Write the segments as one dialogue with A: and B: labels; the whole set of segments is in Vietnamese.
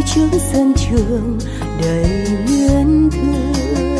A: trước sân trường đầy luyến thương.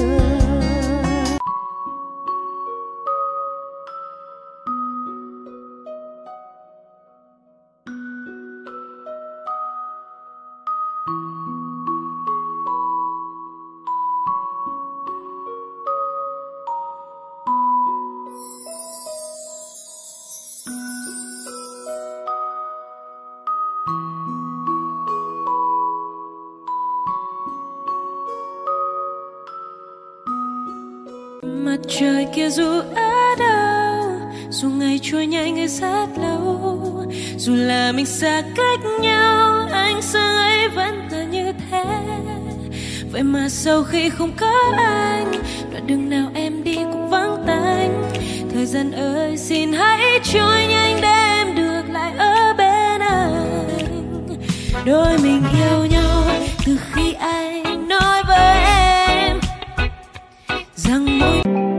B: Mặt trời kia dù ở đâu, dù ngày trôi nhanh hay rất lâu, dù là mình xa cách nhau, ánh sáng ấy vẫn là như thế. Vậy mà sau khi không có anh, đoạn đường nào em đi cũng vắng tanh. Thời gian ơi xin hãy trôi nhanh để em được lại ở bên anh. Đôi mình yêu nhau từ khi anh nói với em rằng mỗi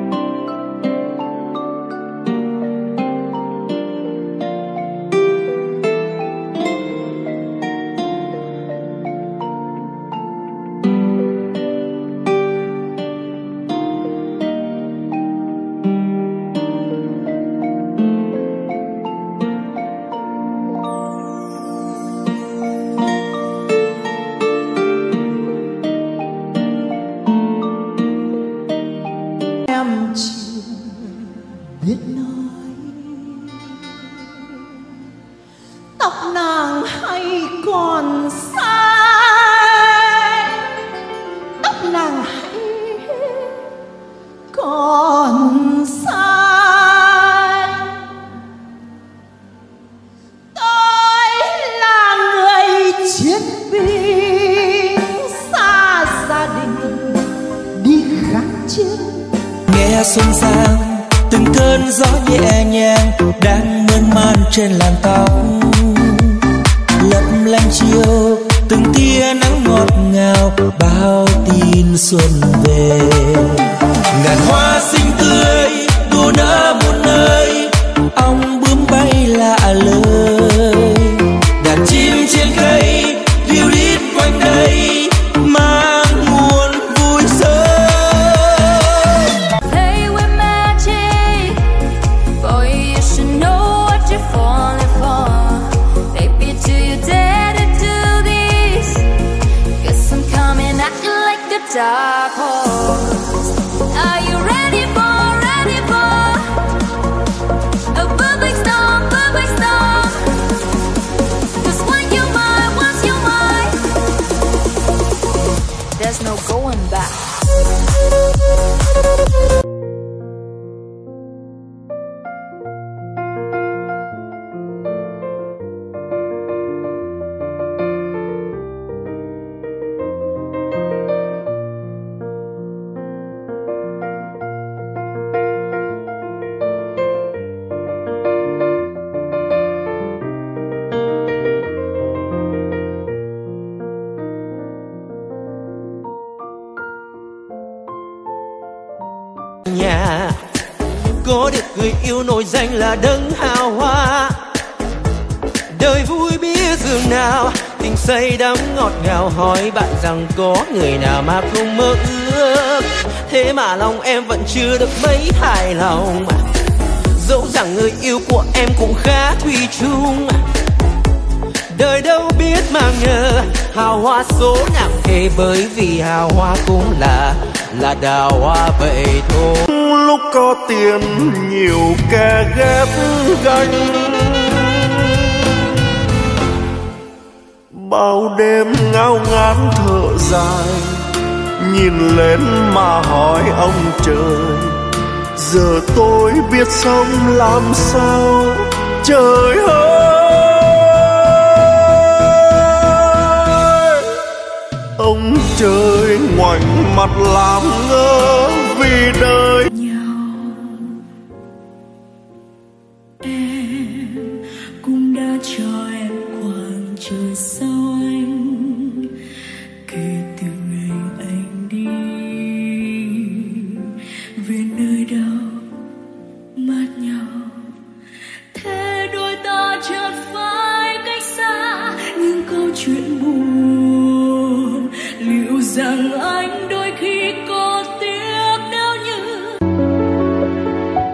A: biết nói tóc nàng hay còn xanh, tóc nàng hay còn xanh. Tôi là người chiến binh xa gia đình đi kháng chiến.
C: Nghe xuân sang từng cơn gió nhẹ nhàng đang mơn man trên làn tóc, lấp lánh chiều từng tia nắng ngọt ngào bao tin xuân về. Ngàn hoa xinh tươi đua nở muôn nơi, ong bướm bay lạ lời, đàn chim trên cây ríu rít quanh đây mang nguồn vui sớm.
B: Dark horse, are you ready for a perfect storm, perfect storm? 'Cause once you're mine, there's no going back.
C: Nhà có được người yêu nổi danh là đấng hào hoa, đời vui biết dường nào, tình say đắm ngọt ngào. Hỏi bạn rằng có người nào mà không mơ ước, thế mà lòng em vẫn chưa được mấy hài lòng. Dẫu rằng người yêu của em cũng khá quý chung, đời đâu biết mà ngờ hào hoa số nào kể, bởi vì hào hoa cũng là đào hoa vậy thôi.
D: Lúc có tiền nhiều kẻ ghép gánh, bao đêm ngao ngán thở dài, nhìn lên mà hỏi ông trời, giờ tôi biết sống làm sao. Trời ơi, ông trời ngoảnh mặt làm ngơ vì đời.
B: Em cũng đã cho em khoảng trời xanh, kể từ ngày anh đi về nơi đâu mất nhau. Thế đôi ta chợt phải cách xa, những câu chuyện buồn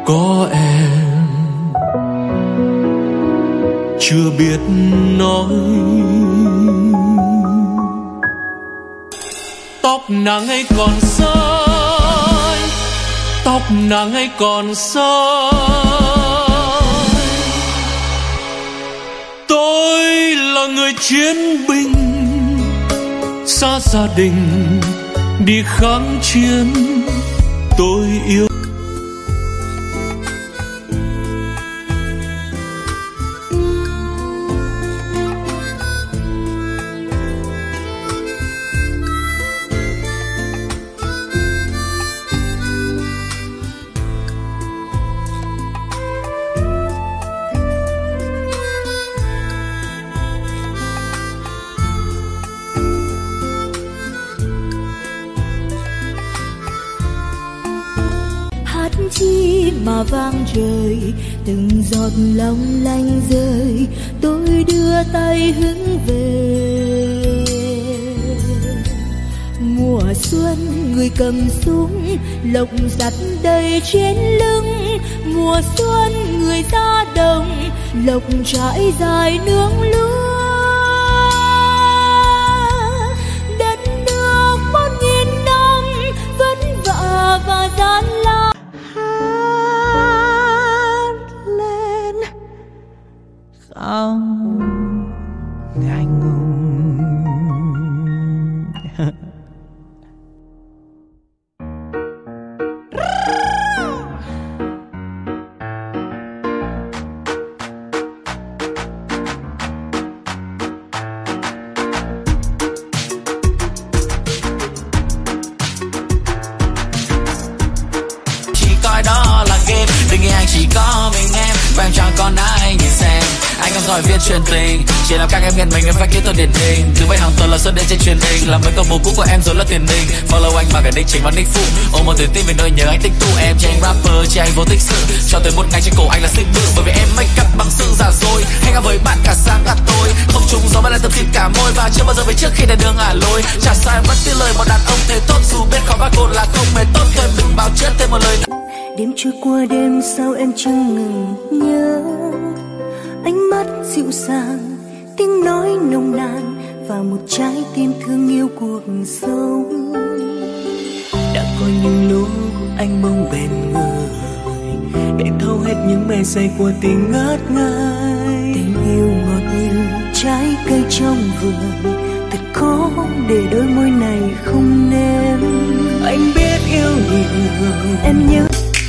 E: có em. Chưa biết nói, tóc nàng ấy còn soi, tóc nàng ấy còn soi. Tôi là người chiến binh xa gia đình đi kháng chiến. Tôi yêu
A: chi mà vang trời, từng giọt long lanh rơi, tôi đưa tay hướng về. Mùa xuân người cầm súng, lộc giặt đầy trên lưng. Mùa xuân người ra đồng, lộc trải dài nương lúa. Đất nước 1000 năm vất vả và gian lao.
C: Không ngại ngùng.
F: Chỉ coi đó là game, đừng nghĩ anh chỉ có mình em. Quen chẳng còn ai nhìn xem, anh không giỏi viết truyền tình, chỉ làm các em nghiền mình nên phải kỹ thuật điển hình. Từ mấy hàng tuần là xuất đến trên truyền hình, làm mấy câu bồ cũ của em rồi là tiền đình. Follow anh bằng cả đích chính và nick phụ, ôm một tuổi tin vì nơi nhớ anh tích tụ. Em chỉ anh rapper, chỉ anh vô tích sự, cho tới một ngày trên cổ anh là xinh bự. Bởi vì em make up bằng xương giả dối, hang out với bạn cả sáng cả tối, không trùng gió mà lại tập thịt cả môi. Và chưa bao giờ về trước khi đến đường ngả lối, chả sai mất tiếng lời một đàn ông thế tốt. Dù biết khó và cồn là không hề tốt, thôi đừng báo trước thêm một lời.
A: Đêm trôi qua đêm sao em chưa ngừng nhớ, ánh mắt dịu dàng, tiếng nói nồng nàn và một trái tim thương yêu cuộc sống.
C: Đã có những lúc anh mong bên người để thâu hết những mê say của tình ngất ngây.
A: Tình yêu ngọt như trái cây trong vườn, thật khó để đôi môi này không nếm.
C: Anh biết yêu nhiều,
A: em nhớ.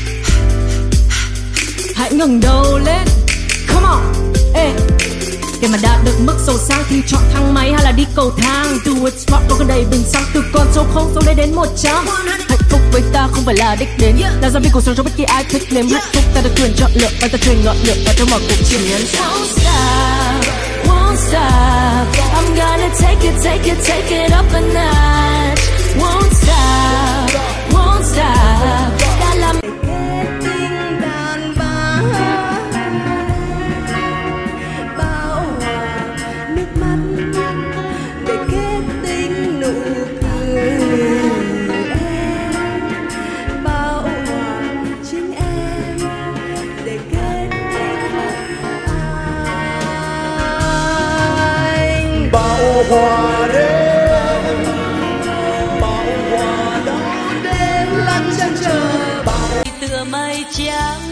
B: Hãy ngẩng đầu lên, come on, ê. Để mà đạt được mức giàu sang thì chọn thang máy hay là đi cầu thang. Do it smart, có đầy bình xăng, từ con số 0 xuống đây đến 100. Hạnh phúc với ta không phải là đích đến, là gia viên cuộc sống cho bất kỳ ai thích nếm hạnh phúc. Ta được quyền chọn lựa và ta truyền ngọn lửa và theo mọi cuộc chiến nhân. Won't stop, won't stop. I'm gonna take it up a notch. Won't stop, won't stop. Đã làm
D: hoa đêm, bao hoa đó đêm lăn chân trời.
B: tựa mây trắng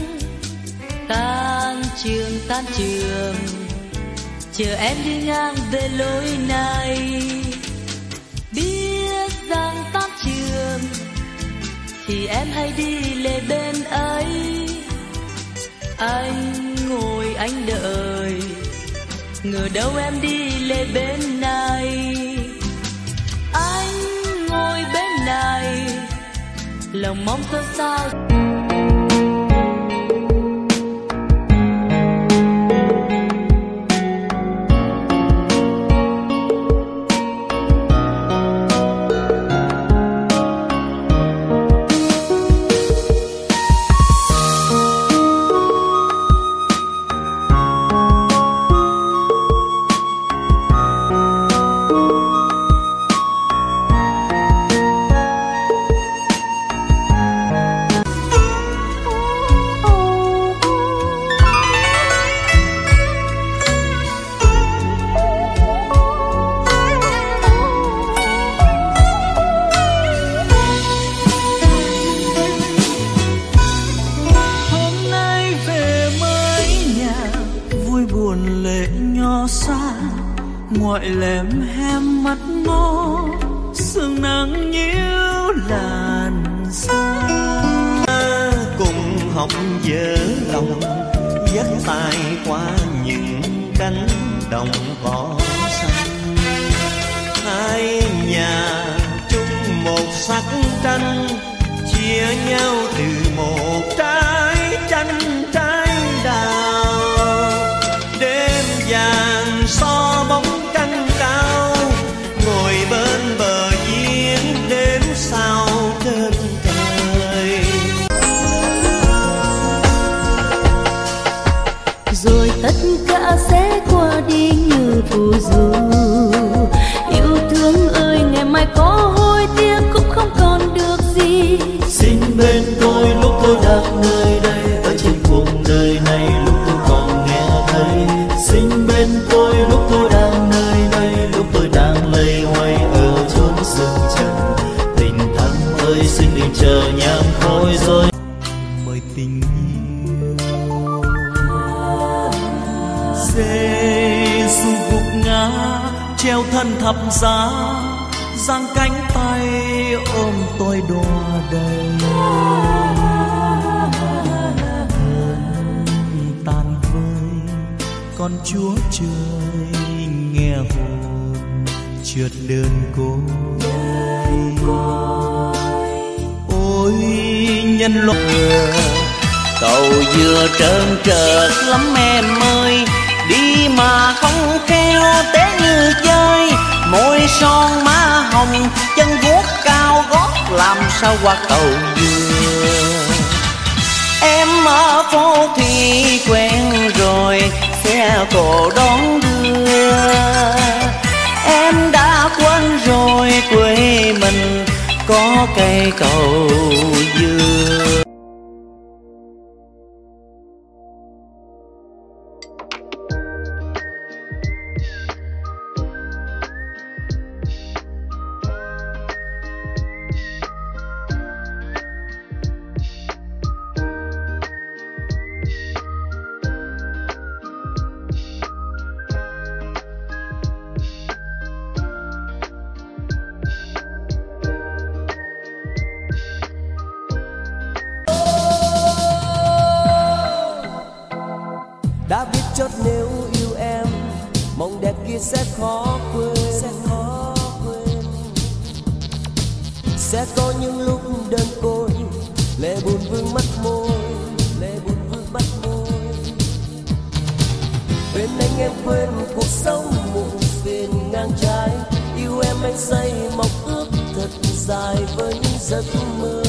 B: tan trường chờ em đi ngang về lối này. Biết rằng tan trường thì em hãy đi lề bên ấy. Anh ngồi anh đợi, ngờ đâu em đi lề bên này. Anh ngồi bên này, lòng mong sao sao.
E: gọi lem hem mắt ngó, sương nắng nhiễu làn da.
C: Cùng học dở lòng dắt tay qua những cánh đồng cỏ xanh. Hai nhà chung một sắc tranh, chia nhau từ một trái chanh trái đào. Đêm vàng so bóng trăng cao, ngồi bên bờ giếng đếm sao trên trời.
A: Rồi tất cả sẽ qua đi như phù du. Yêu thương ơi, ngày mai có hối tiếc cũng không còn được gì.
G: Xin bên tôi lúc tôi đang nơi đây, ở trên cuộc đời này lúc tôi còn nghe thấy. Xin bên tôi lúc tôi đang nơi đây, lúc tôi đang lây hoay ở chốn rừng trần. Tình thắm ơi, xin đừng chờ nhang khói rồi mời tình yêu.
E: Giê-xu gục ngã treo thân thập giá, giang cánh tay ôm tôi đùa đầy. Thân tàn vơi con Chúa trời nghe hồn trượt đơn côi. Ôi nhân loại
F: Cầu vừa trơn trượt lắm em ơi, đi mà không khéo té như chơi. Môi son má hồng, chân guốc cao gót, làm sao qua cầu vừa. Em ở phố thì quen rồi, xe cộ đón đưa. Em đã quên rồi quê mình có cây cầu dừa.
H: Đã biết chót nếu yêu em, mong đẹp kia sẽ khó quên, sẽ có những lúc đơn côi, lệ buồn vương mất môi, bên anh em quên cuộc sống muộn phiền ngang trái. Yêu em anh say mong ước thật dài với những giấc mơ.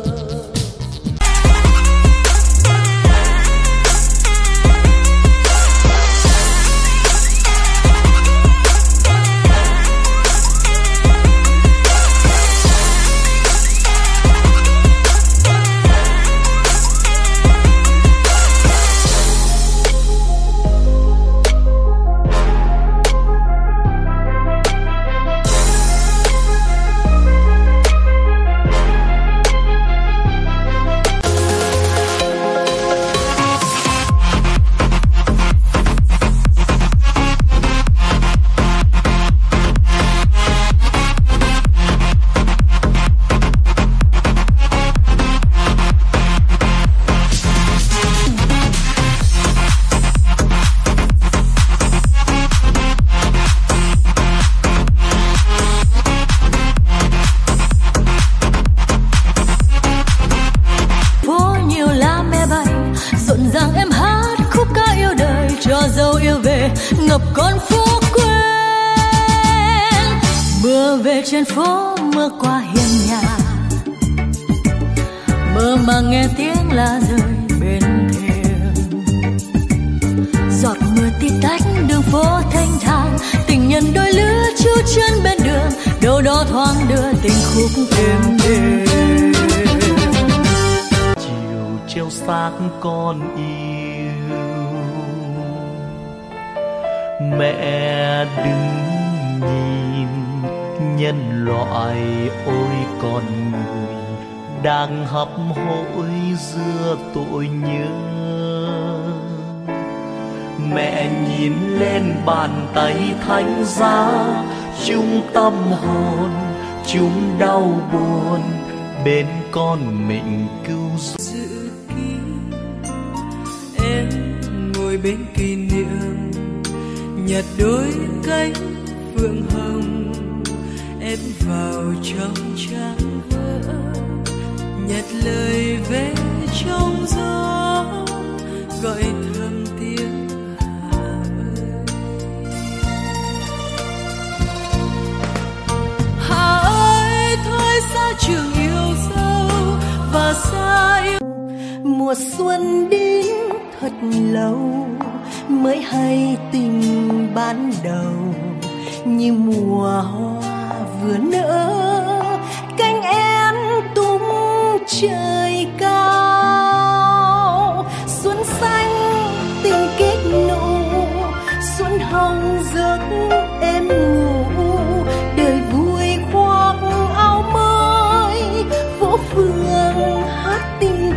A: Ngập con phố quên, mưa về trên phố, mưa qua hiên nhà, mơ mà nghe tiếng lá rơi bên thềm. Giọt mưa tí tách đường phố thanh thản, tình nhân đôi lứa chú chân bên đường, đâu đó thoáng đưa tình khúc êm đềm.
G: Chiều treo xác con yêu, mẹ đứng nhìn nhân loại ôi con người đang hấp hối giữa tội nhớ. Mẹ nhìn lên bàn tay thánh giá, chung tâm hồn, chung đau buồn, bên con mình cứu
B: dự ký. Em ngồi bên kỷ niệm, nhặt đôi cánh phượng hồng, em vào trong trang vỡ, nhặt lời về trong gió, gọi thầm tiếng Hà ơi. Hà ơi, thôi xa trường yêu dấu và xa yêu.
A: Mùa xuân đến thật lâu mới hay tình ban đầu, như mùa hoa vừa nở cánh én tung trời cao. Xuân xanh tình kết nụ, xuân hồng giấc em ngủ, đời vui khoác áo mới, phố phường hát tình.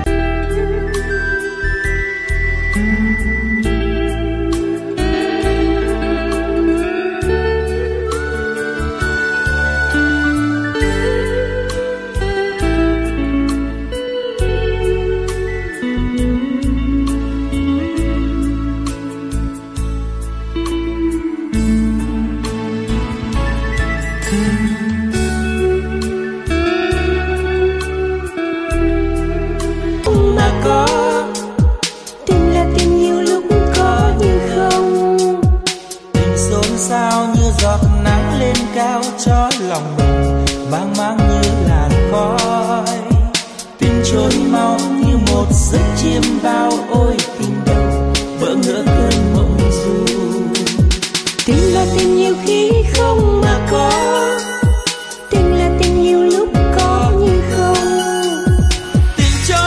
I: Cho lòng mình mang mang như làn khói, tình trôi mau như một giấc chiêm bao. Ôi tình đầu vỡ ngỡ cơn mộng du.
A: Tình là tình yêu khi không mà có, tình là tình yêu lúc có như không.
I: Tình cho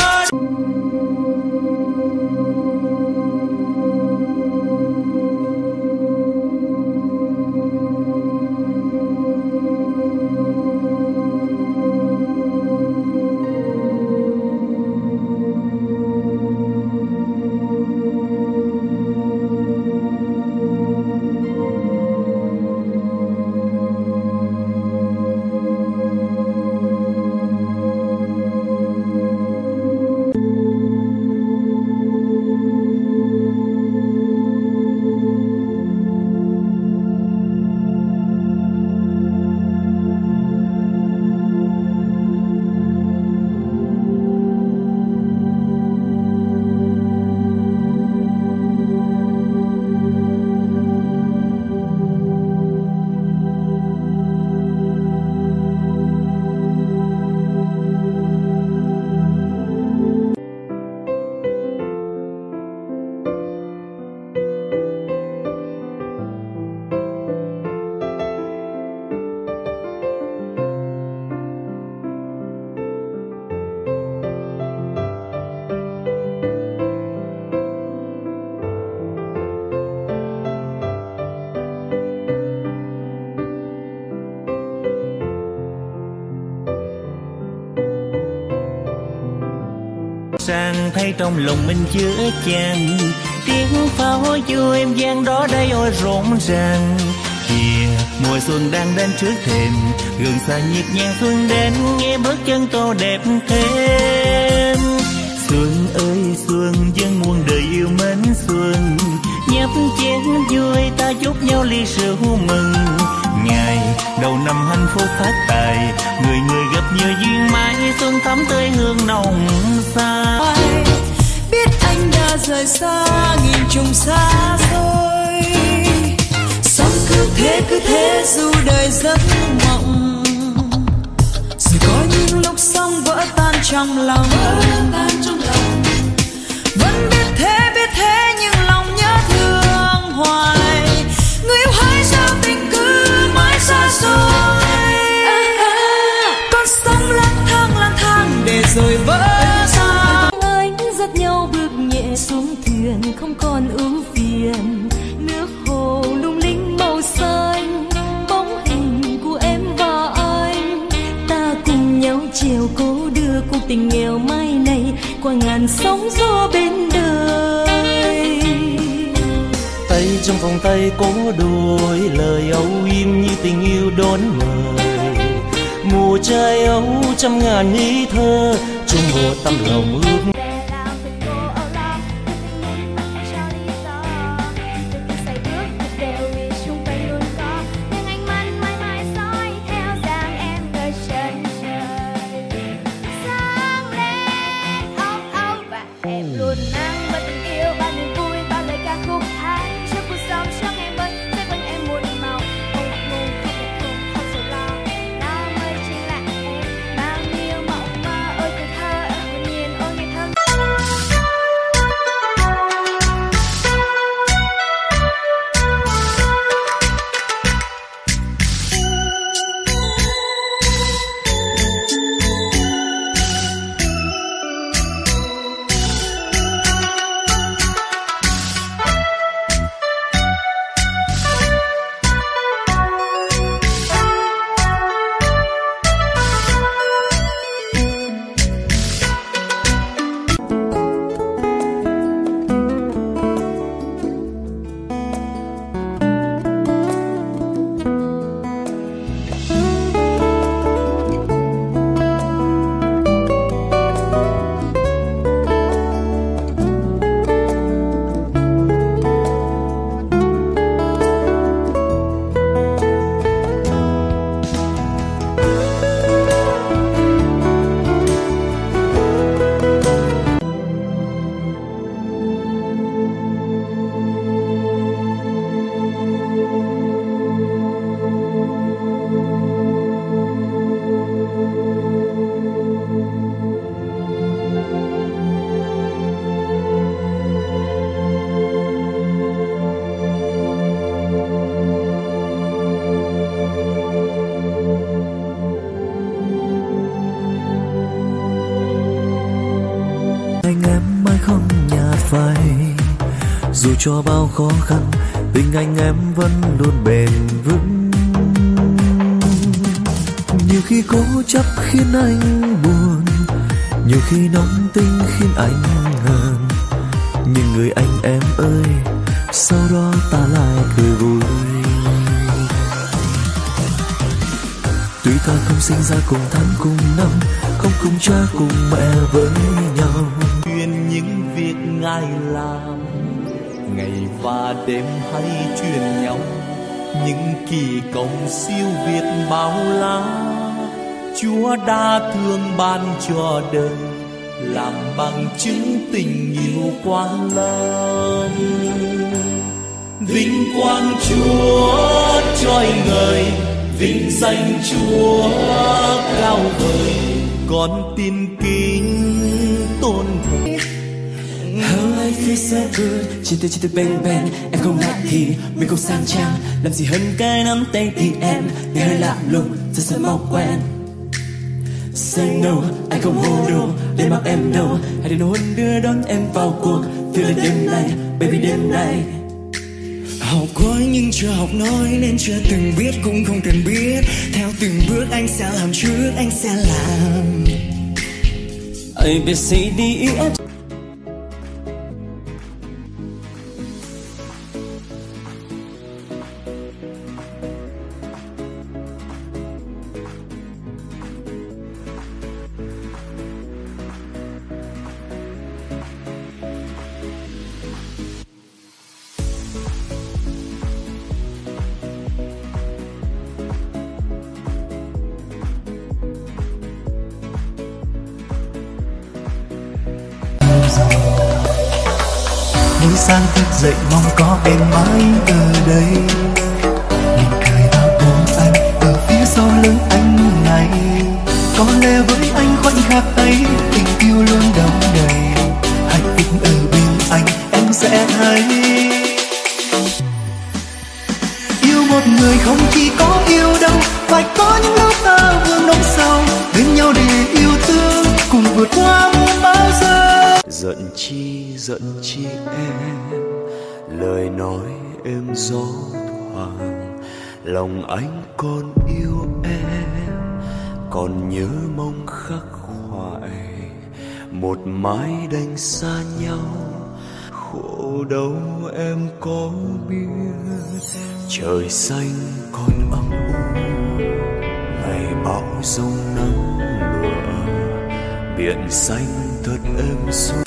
I: sang thấy trong lòng mình chứa chan, tiếng pháo vui em gian đó đây ôi rộn ràng. Kìa mùa xuân đang đến trước thềm, gần xa nhịp nhàng xuân đến, nghe bước chân tô đẹp thêm. Xuân ơi xuân dân muôn đời yêu mến xuân, nhấp chén vui ta chúc nhau ly rượu mừng. Ngày đầu năm hạnh phúc phát tài, người người gặp nhiều duyên mãi, xuân thắm tươi hương nồng xa.
B: Biết anh đã rời xa nghìn trùng xa xôi, sống cứ thế dù đời giấc mộng. Rồi có những lúc sóng vỡ tan trong lòng, vẫn biết thế nhưng lòng nhớ thương hoài. Người yêu hỡi sao tình cứ mãi xa xôi, con sống lang thang để rồi vỡ xa.
A: Anh dắt nhau bước nhẹ xuống thuyền, không còn ưu phiền. Nước hồ lung linh màu xanh, bóng hình của em và anh. Ta cùng nhau chèo cố đưa cuộc tình nghèo mai này qua ngàn sóng gió bên đời.
I: trong vòng tay có đôi lời âu yếm như tình yêu đón mời. Mùa trái ấu trăm ngàn ý thơ chung một tâm lòng ước.
G: Anh em mãi không nhạt phai, dù cho bao khó khăn tình anh em vẫn luôn bền vững. Nhiều khi cố chấp khiến anh buồn, nhiều khi nóng tính khiến anh hờn, nhưng người anh em ơi, sau đó ta lại cười vui. Tuy ta không sinh ra cùng tháng cùng năm, không cùng cha cùng mẹ với nhau,
E: truyền những việc Ngài làm, ngày và đêm hay truyền nhau những kỳ công siêu việt bao la. Chúa đã thương ban cho đời, làm bằng chứng tình yêu quá lớn. Vinh quang Chúa trôi ngời, vinh danh Chúa cao vời, con tin kính tôn thờ.
H: How I feel so good, chia tay bên bên. Em không ngại thì mình không sang trang, làm gì hơn cái nắm tay thì em để hơi lạ lùng, rất mau quen. Say no, anh không hôn đâu, để mặc em đâu. Hãy đến hôn đưa đón em vào cuộc, feel like đêm nay, baby đêm nay.
J: Học quá nhưng chưa học nói, nên chưa từng biết cũng không cần biết. Theo từng bước anh sẽ làm trước, anh sẽ làm
H: A, B, C, D, E, F.
G: Mỗi sáng thức dậy mong có em mãi ở đây, mình cười vào ôm anh ở phía sau lưng anh này. Có lẽ với anh khoảnh khắc ấy tình yêu luôn đong đầy, hạnh phúc ở bên anh em sẽ thấy. Yêu một người không chỉ có yêu đâu, phải có những lúc ta vương nỗi sâu, bên nhau để yêu thương cùng vượt qua muôn bao giờ. Giận chi em, lời nói êm gió thoảng, lòng anh còn yêu em, còn nhớ mong khắc khoải. Một mái đành xa nhau,
K: khổ đâu em có biết. Trời xanh còn âm u, ngày bão giông nắng lửa, biển xanh thật êm xuôi.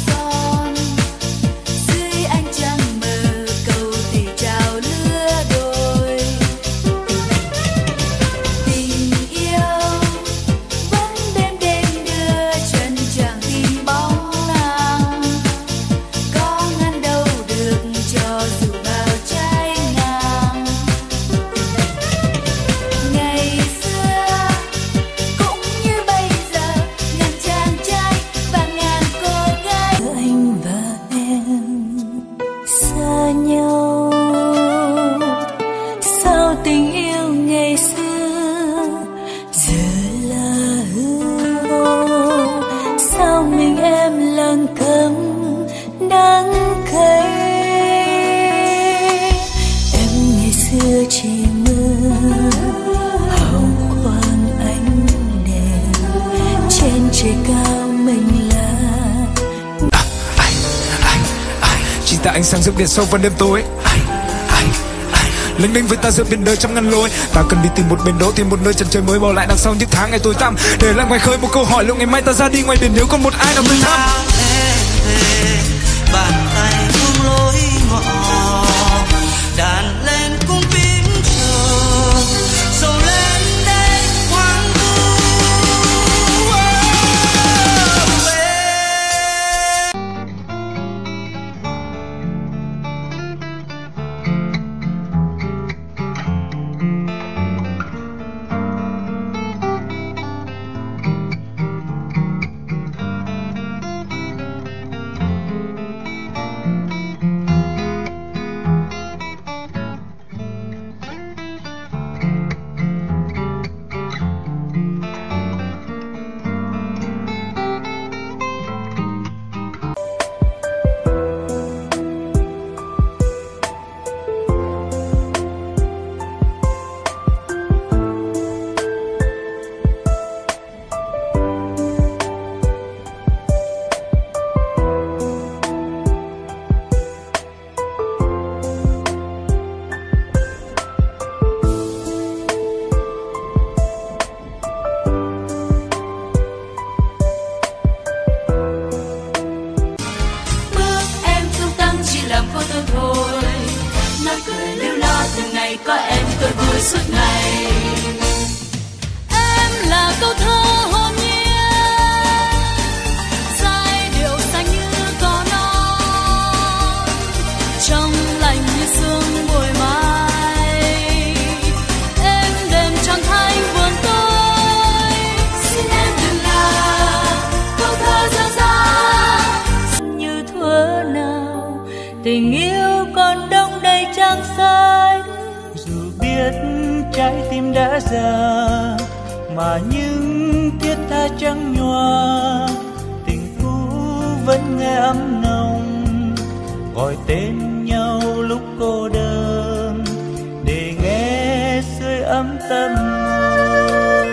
L: Ánh sáng giữa biển sâu vào đêm tối, lênh đênh với ta giữa biển đời trăm ngàn lối. Ta cần đi tìm một bến đỗ, tìm một nơi chân trời mới bỏ lại đằng sau những tháng ngày tối tăm, để lại ngoài khơi một câu hỏi liệu ngày mai ta ra đi ngoài biển nếu còn một ai nào tới thăm.
C: Bàn tay buông lối ngõ, đàn lên cung phím chờ, sầu lên đây hoang vu.
B: Có em tôi vui suốt ngày. Em là câu thơ hồn nhiên, giai điệu xanh như cỏ non, trong lành như sương buổi mai. Em đêm tròn thanh buồn tôi, xin em đừng là câu thơ dở dang như thuở nào. Tình yêu còn đông đầy trăng xanh,
I: trái tim đã già mà những thiết tha trắng nhòa, tình cũ vẫn nghe ấm nồng gọi tên nhau lúc cô đơn để nghe sưởi ấm tâm hồn.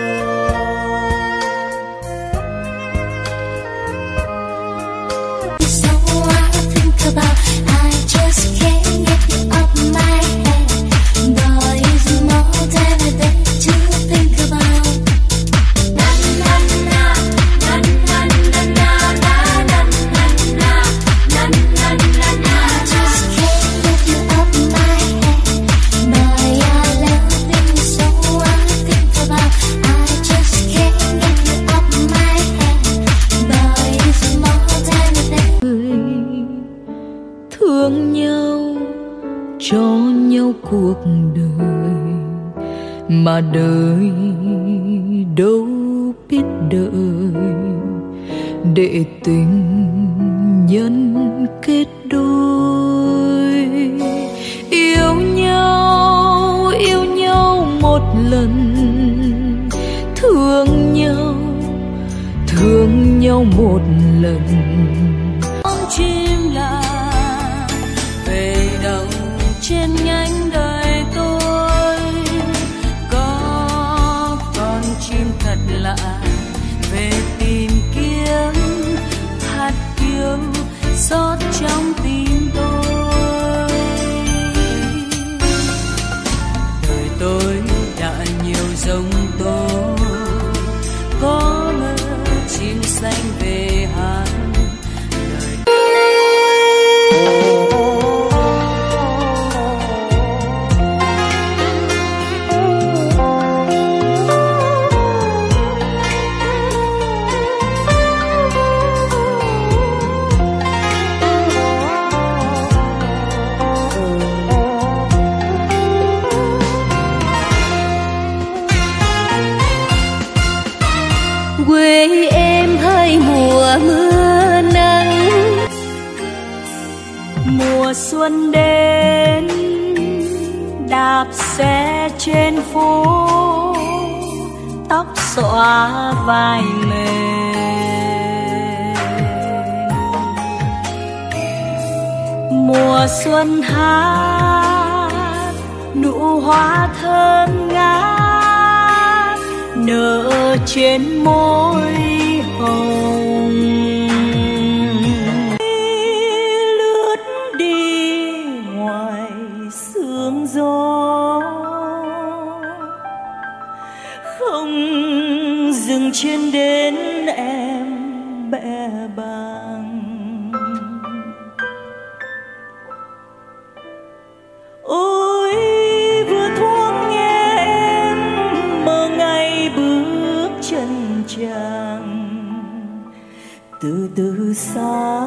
M: So I think about, I just can't get you off my head. Boy, is more than a day to think about. Na na na na na na na na na na na na na na. I just can't get you off my head. Boy, I love you so. I think about. I just can't get you off my head. Boy, is more than a day.
B: Thương nhau cho nhau cuộc đời mà đời đâu biết đợi để tình nhân kết đôi. Yêu nhau một lần, thương nhau một lần. Con chim là về đâu trên nhánh đời tôi, có con chim thật lạ về tìm kiếm hạt kiều xót trong tim tôi. Đời tôi đã nhiều giông tố, có mơ chim xanh về hát.
A: Quê em hay mùa mưa nắng,
B: mùa xuân đến đạp xe trên phố, tóc xõa vai mềm. Mùa xuân hát nụ hoa thơm ngát nở trên môi hồng. Lướt đi ngoài sương gió, không dừng chân đến em bẽ bàng. Ôi vừa thoáng nghe em mơ ngày bước chân chàng từ từ xa.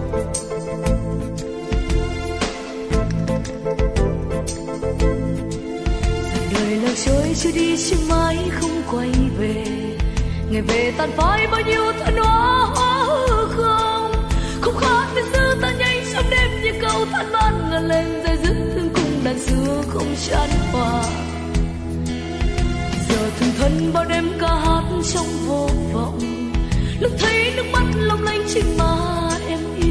B: Đời làng trôi chưa đi chưa mãi không quay về, ngày về tàn phai bao nhiêu thân hoa hư không. Không khác nên xưa ta nhanh trong đêm như câu than van ngân lên dây dứt thương cùng đàn xưa không chán hòa. Giờ thương thân bao đêm ca hát trong vô vọng, lúc thấy nước mắt long lanh trên má em yêu.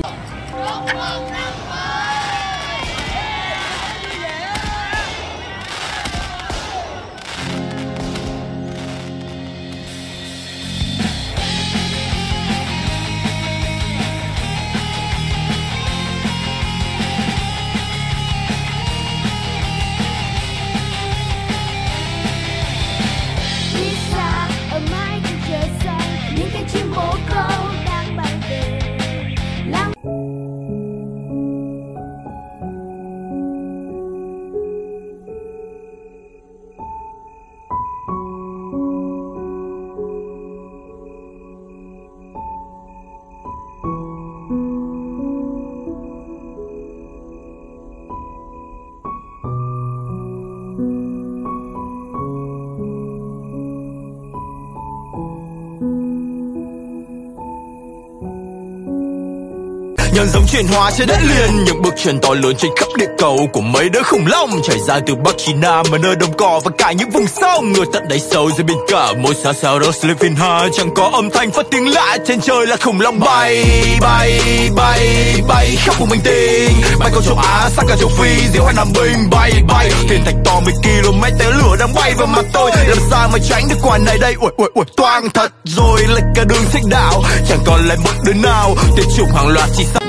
C: Nhân giống chuyển hóa trên đất liền, những bước chân to lớn trên khắp địa cầu của mấy đứa khủng long trải ra từ Bắc chí Nam ở nơi đồng cỏ và cả những vùng sông ngược tận đáy sâu dưới biển cả. Mỗi sao sao đó Slipin Ha chẳng có âm thanh phát tiếng lạ, trên trời là khủng long bay bay bay bay khắp vùng hành tinh, bay qua châu Á sang cả châu Phi, diễu hành Nam Bình bay bay. Thiên thạch to 10 km té lửa đang bay vào mặt tôi, làm sao mà tránh được quả này đây? Ui ui ui toang thật rồi, lệch cả đường xích đạo chẳng còn lại một đứa nào, tuyệt chủng hàng loạt chỉ sao.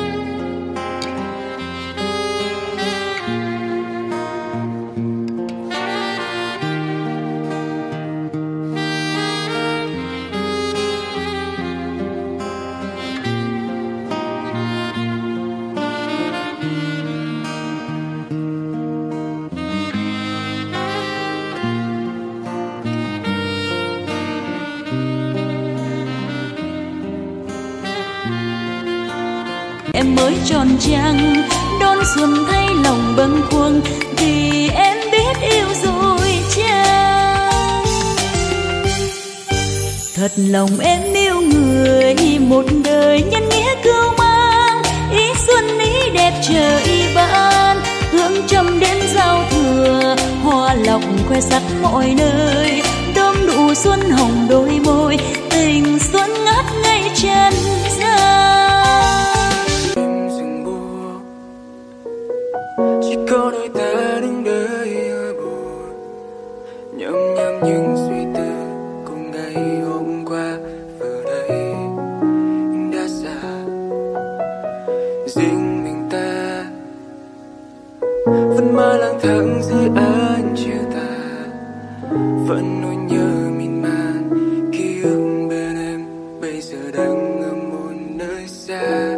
B: Em mới tròn trăng đón xuân thay lòng bâng khuâng, vì em biết yêu rồi chăng. Thật lòng em yêu người một đời nhân nghĩa cưu mang, ý xuân ý đẹp trời ban, hương trầm đến giao thừa hoa lộc khoe sắc mọi nơi, đơm nụ xuân hồng đôi môi, tình xuân ngát ngây chân gian.
N: Chỉ có đôi ta đứng đây hơi buồn, nhầm nhầm những suy tư cùng ngày hôm qua vừa đây đã xa. riêng mình ta vẫn mãi lang thang dưới ánh chiều tà, vẫn nỗi nhớ miên man ký ức bên em bây giờ đang ở một nơi xa.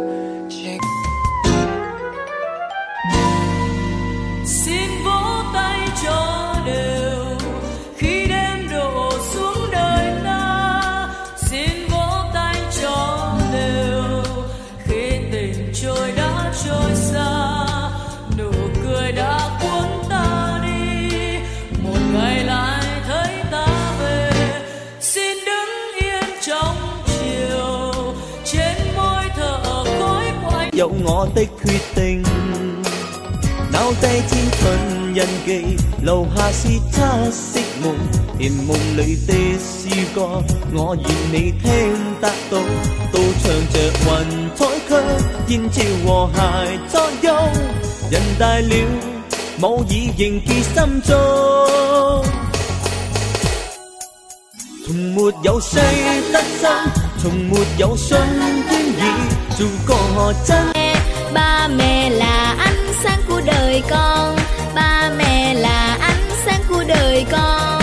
B: Xin vỗ tay cho đều khi đêm đổ xuống đời ta, xin vỗ tay cho đều khi tình trôi đã trôi xa, nụ cười đã cuốn ta đi, một ngày lại thấy ta về. Xin đứng yên trong chiều, trên môi thở khói quanh
E: dẫu ngõ tích huy tình nao tay thiên phần nhân kỳ lâu hà si cha xích mùng in mùng lấy tê si co ngõ nhìn ni thêm ta tô trường chờ hoàn thói khơ nhìn chiều hòa hài cho nhau dần đại liêu mẫu dĩ dình kỳ xăm trô thùng một dấu say tất xăm thùng một dấu xuân thiên dị dù có họ chân.
M: Ba mẹ là ánh sáng của đời con, ba mẹ là ánh sáng của đời con.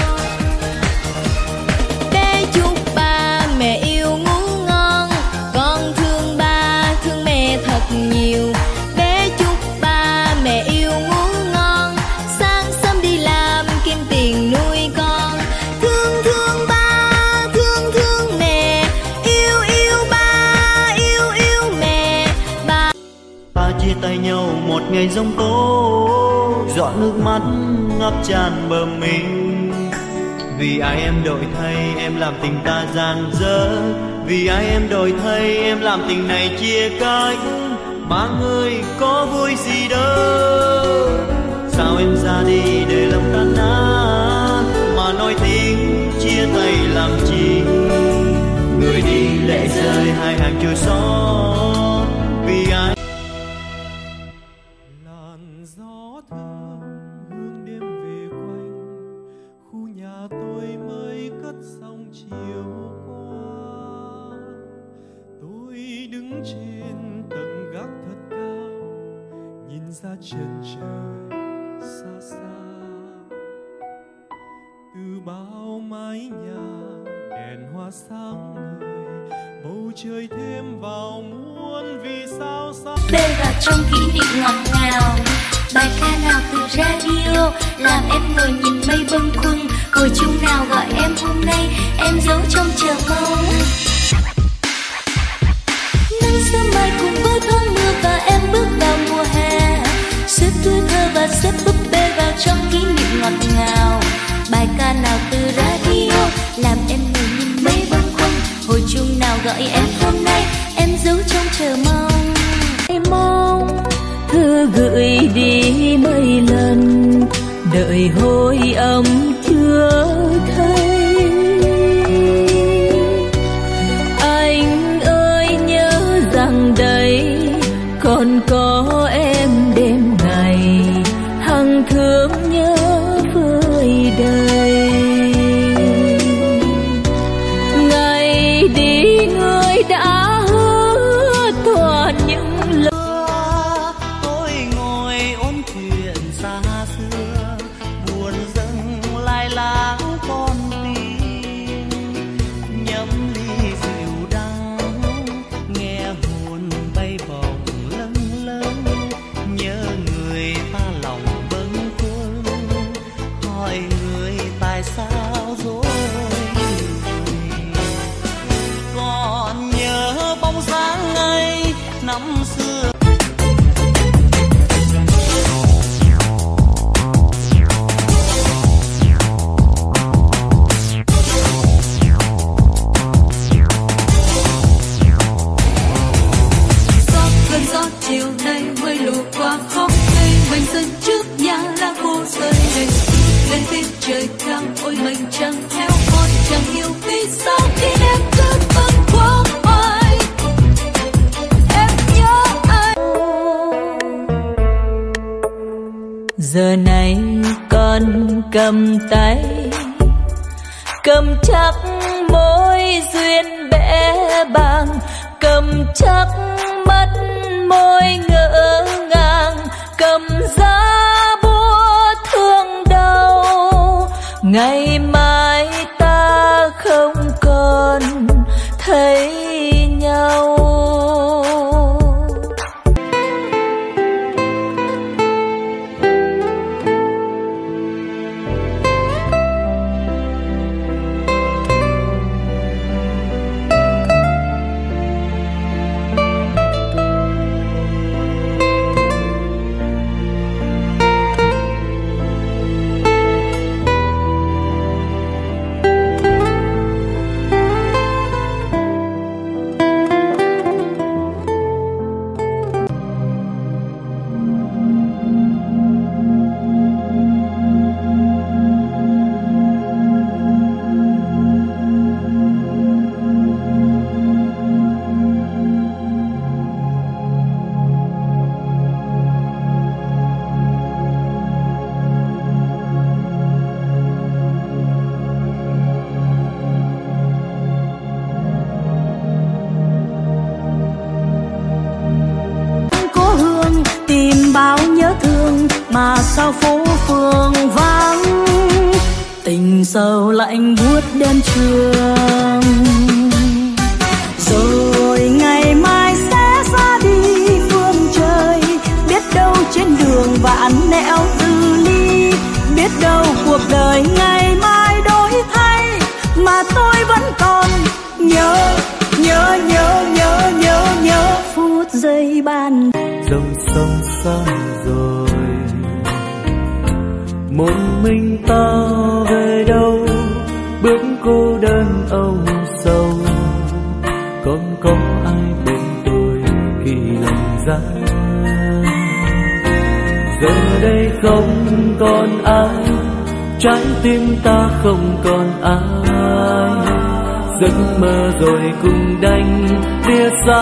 M: Bé chúc ba mẹ yêu ngủ ngon, con thương ba thương mẹ thật nhiều. Bé chúc ba mẹ yêu ngủ ngon, sáng sớm đi làm kiếm tiền nuôi con. Thương thương ba, thương thương mẹ, yêu yêu ba, yêu yêu mẹ.
G: Ta chia tay nhau một ngày giông tố, giọt nước mắt ngập tràn bờ mi. Vì ai em đổi thay em làm tình ta gian dở, vì ai em đổi thay em làm tình này chia cách. Ba người có vui gì đâu, sao em ra đi để lòng tan nát, mà nói tiếng chia tay làm chi. Người đi lệ rơi hai hàng chua xót, vì ai
C: gió thơm hương đêm về quanh khu nhà tôi mới cất xong chiều qua. Tôi đứng trên tầng gác thật cao nhìn ra chân trời xa xa, từ bao mái nhà đèn hoa sáng ngời, bầu trời thêm vào muôn vì sao xa.
M: Đây vào trong kỷ niệm ngọt ngào, bài ca nào từ radio làm em ngồi nhìn mây bâng khuâng. Hồi chuông nào gọi em hôm nay em giấu trong chờ mong. Nắng sớm mai cùng với thoáng mưa và em bước vào mùa hè, xếp tuổi thơ và xếp búp bê vào trong kỷ niệm ngọt ngào. Bài ca nào từ radio làm em ngồi nhìn mây bâng khuâng. Hồi chuông nào gọi em hôm nay em giấu trong chờ mong. Em mong thư gửi đi mấy lần, đợi hồi âm chưa thấy. Anh ơi nhớ rằng đây còn có em đêm ngày, hằng thương nhớ vơi đầy. Ngày đi người đã hứa toàn những lời.
G: tôi ngồi ôn chuyện xa xưa, buồn dâng lai láng con tim. Nhâm ly rượu đắng nghe hồn bay bổng lâng lâng, nhớ người ta lòng bâng khuâng, hỏi người tại sao dối. Còn nhớ bóng dáng ngày năm xưa.
B: cơn gió chiều nay mây lù qua khóc cây mình sân trước nhà lá khô rơi đầy lên phía trời cao ôi mình chẳng theo con chẳng hiểu vì sao khi em cứ bâng khuâng hoài em nhớ anh.
M: Giờ này con cầm tay cầm chắc mối duyên bé bàng, cầm chắc mất môi
O: ngày mai ta không còn thấy nhau.
A: Mà sao phố phường vắng, tình sầu lạnh buốt đêm trường. Rồi ngày mai sẽ ra đi phương trời, biết đâu trên đường vạn nẻo từ ly, biết đâu cuộc đời ngày mai đổi thay, mà tôi vẫn còn nhớ phút giây ban
K: dòng sông xa rồi, một mình ta về đâu, bước cô đơn âu sầu. Còn có ai bên tôi khi lòng ra, giờ đây không còn ai, trái tim ta không còn ai, giấc mơ rồi cùng đành lìa xa.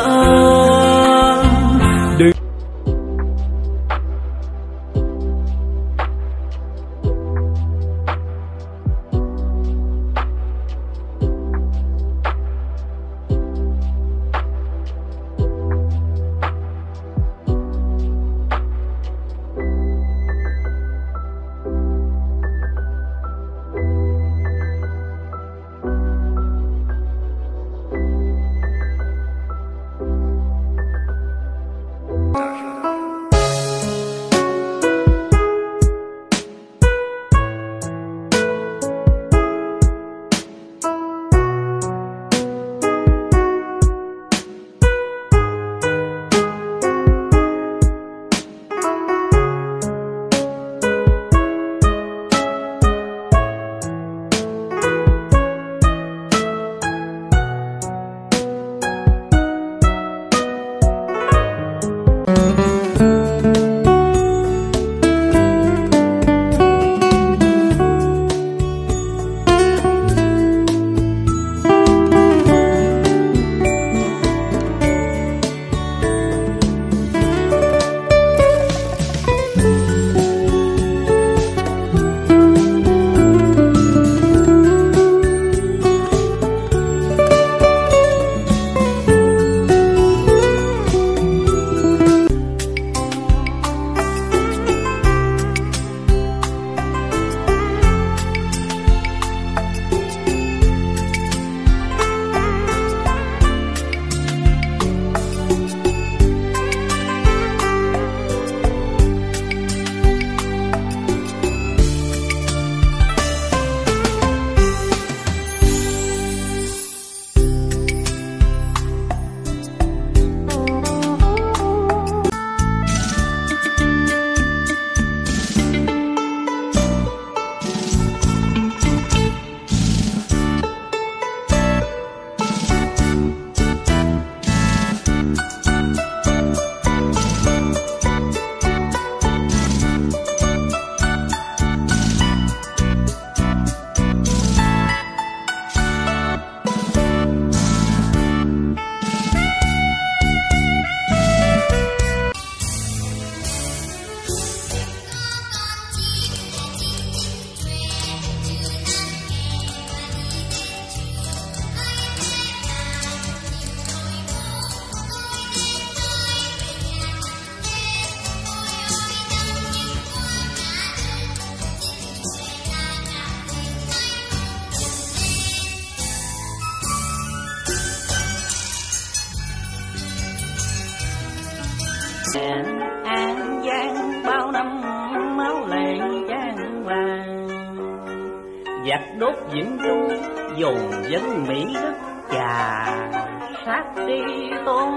P: An Giang bao năm máu lệ chan vàng, giặc đốt Vĩnh Trung dồn dân Mỹ đất Chà sát đi tôn,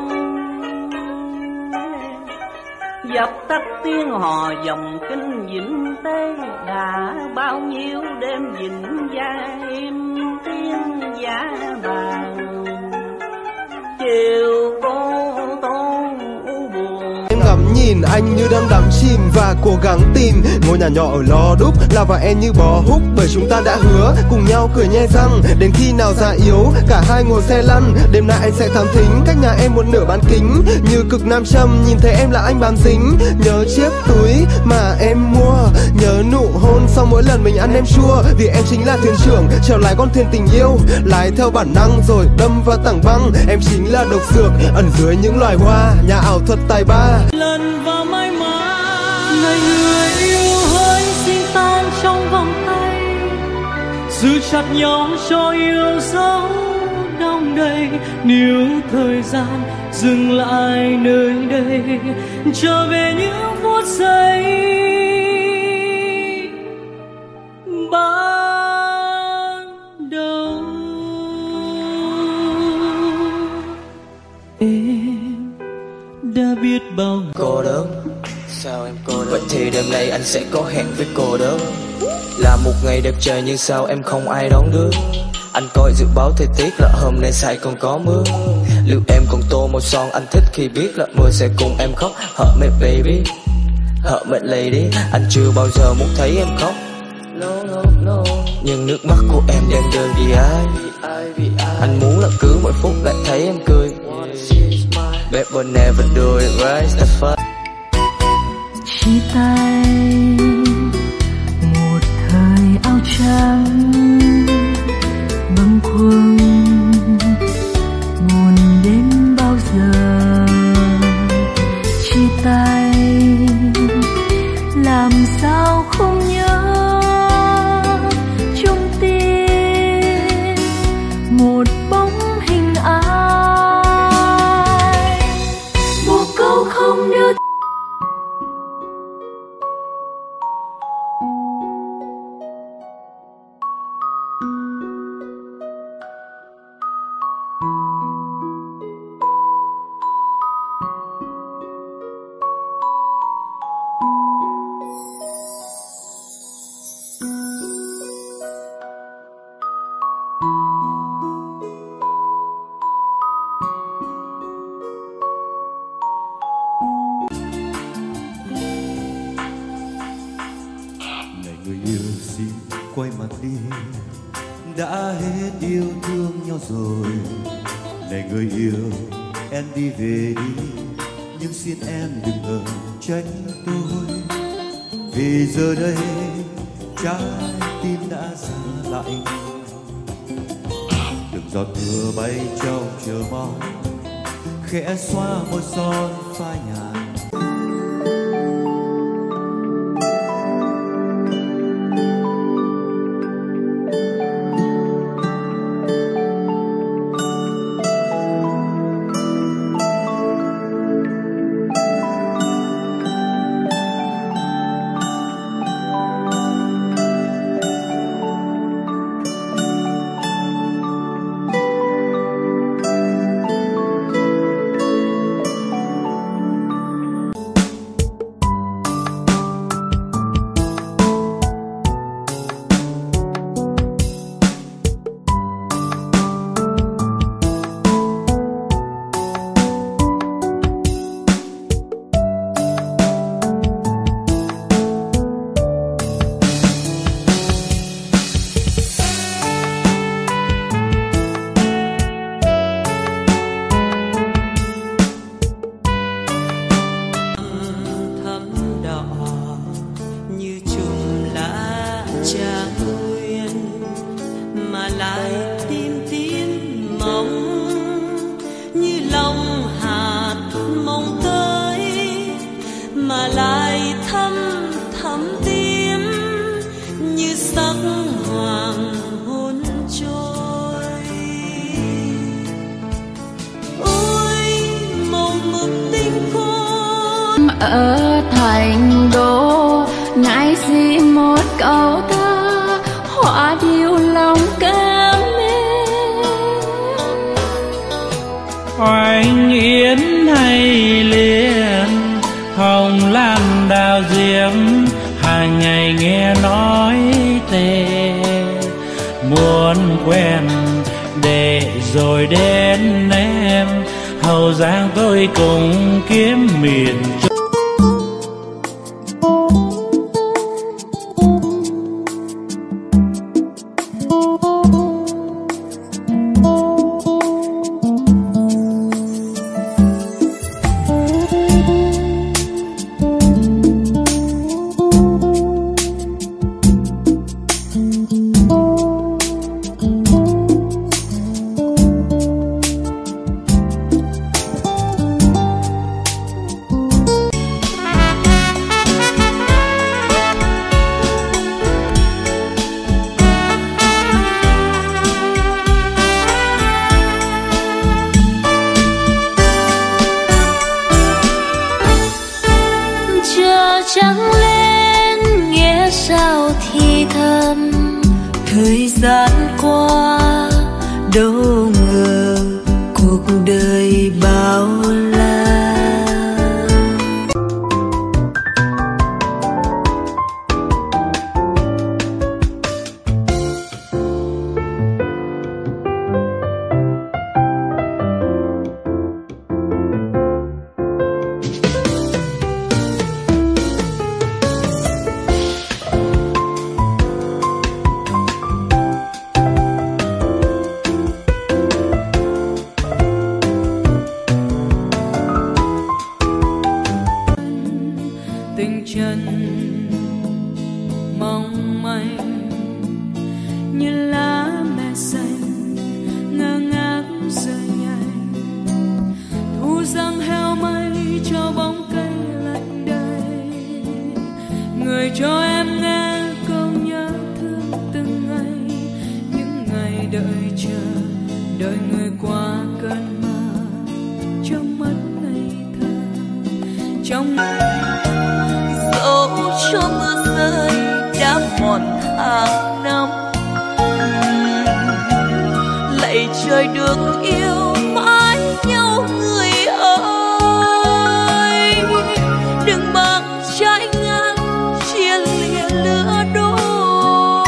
P: dập tắt tiếng hò dòng kinh Vĩnh Tế, đã bao nhiêu đêm Vĩnh Gia im tiếng giá vàng, chiều cô tôn u buồn.
Q: Em ngắm nhìn anh như đang đắm chìm và cố gắng tìm ngôi nhà nhỏ ở Lò Đúc, là và em như bò húc, bởi chúng ta đã hứa cùng nhau cười nhe răng đến khi nào già yếu cả hai ngồi xe lăn. Đêm nay anh sẽ thám thính cách nhà em một nửa bán kính, như cực nam châm nhìn thấy em là anh bám dính. Nhớ chiếc túi mà em mua, nhớ nụ hôn sau mỗi lần mình ăn nem chua, vì em chính là thuyền trưởng chèo lái con thuyền tình yêu, lái theo bản năng rồi đâm vào tảng băng. Em chính là độc dược ẩn dưới những loài hoa, nhà ảo thuật tài ba.
R: Lần vào mãi mãi ngày người yêu hỡi xin tan trong vòng tay, giữ chặt nhau cho yêu dấu đong đầy. Nếu thời gian dừng lại nơi đây, trở về những phút giây ban đầu. Em đã biết bao
C: cô đơn. Sao em cô đơn? Vậy thì đêm nay anh sẽ có hẹn với cô đơn. Là một ngày đẹp trời nhưng sao em không ai đón đưa. Anh coi dự báo thời tiết là hôm nay sẽ còn có mưa. Liệu em còn tô màu son, anh thích khi biết là mưa sẽ cùng em khóc. Hurt me baby, hurt me lady. Anh chưa bao giờ muốn thấy em khóc, no. Nhưng nước mắt của em đem đơn vì ai. Anh muốn là cứ mỗi phút lại thấy em cười. Babe will never do it right, that's fun.
A: Chia tay một thời áo trắng bâng khuâng, buồn đến bao giờ. Chia tay làm sao không nhớ trong tim một bóng hình ai, một câu không đưa.
E: Quay mặt đi, đã hết yêu thương nhau rồi. Này người yêu, em đi về đi, nhưng xin em đừng ngờ trách tôi. Vì giờ đây trái tim đã xa lạnh, từng giọt mưa bay trong chờ mong, khẽ xoa môi son phai nhạt.
S: ở thành đô, ngại gì một câu thơ hóa điều lòng cảm mến.
I: Oanh yến hay liền, hồng lan đào diễm, hàng ngày nghe nói tên. Muốn quen để rồi đến em, Hậu Giang tôi cùng kiếm miền Trung.
S: Trắng lên nghe sao thì thầm, thời gian qua đâu ngờ cuộc đời bao la.
B: Tình chân mong manh như lá mẹ xanh ngơ ngác rơi nhanh, thu răng heo mây cho bóng cây lạnh đầy. Người cho em nghe câu nhớ thương từng ngày, những ngày đợi chờ, đợi người qua cơn mơ, trong mắt ngây thơ, trong
O: dẫu cho mưa rơi đã một tháng năm. Lạy trời được yêu mãi nhau người ơi, đừng bằng trái ngang chia lìa lửa đôi.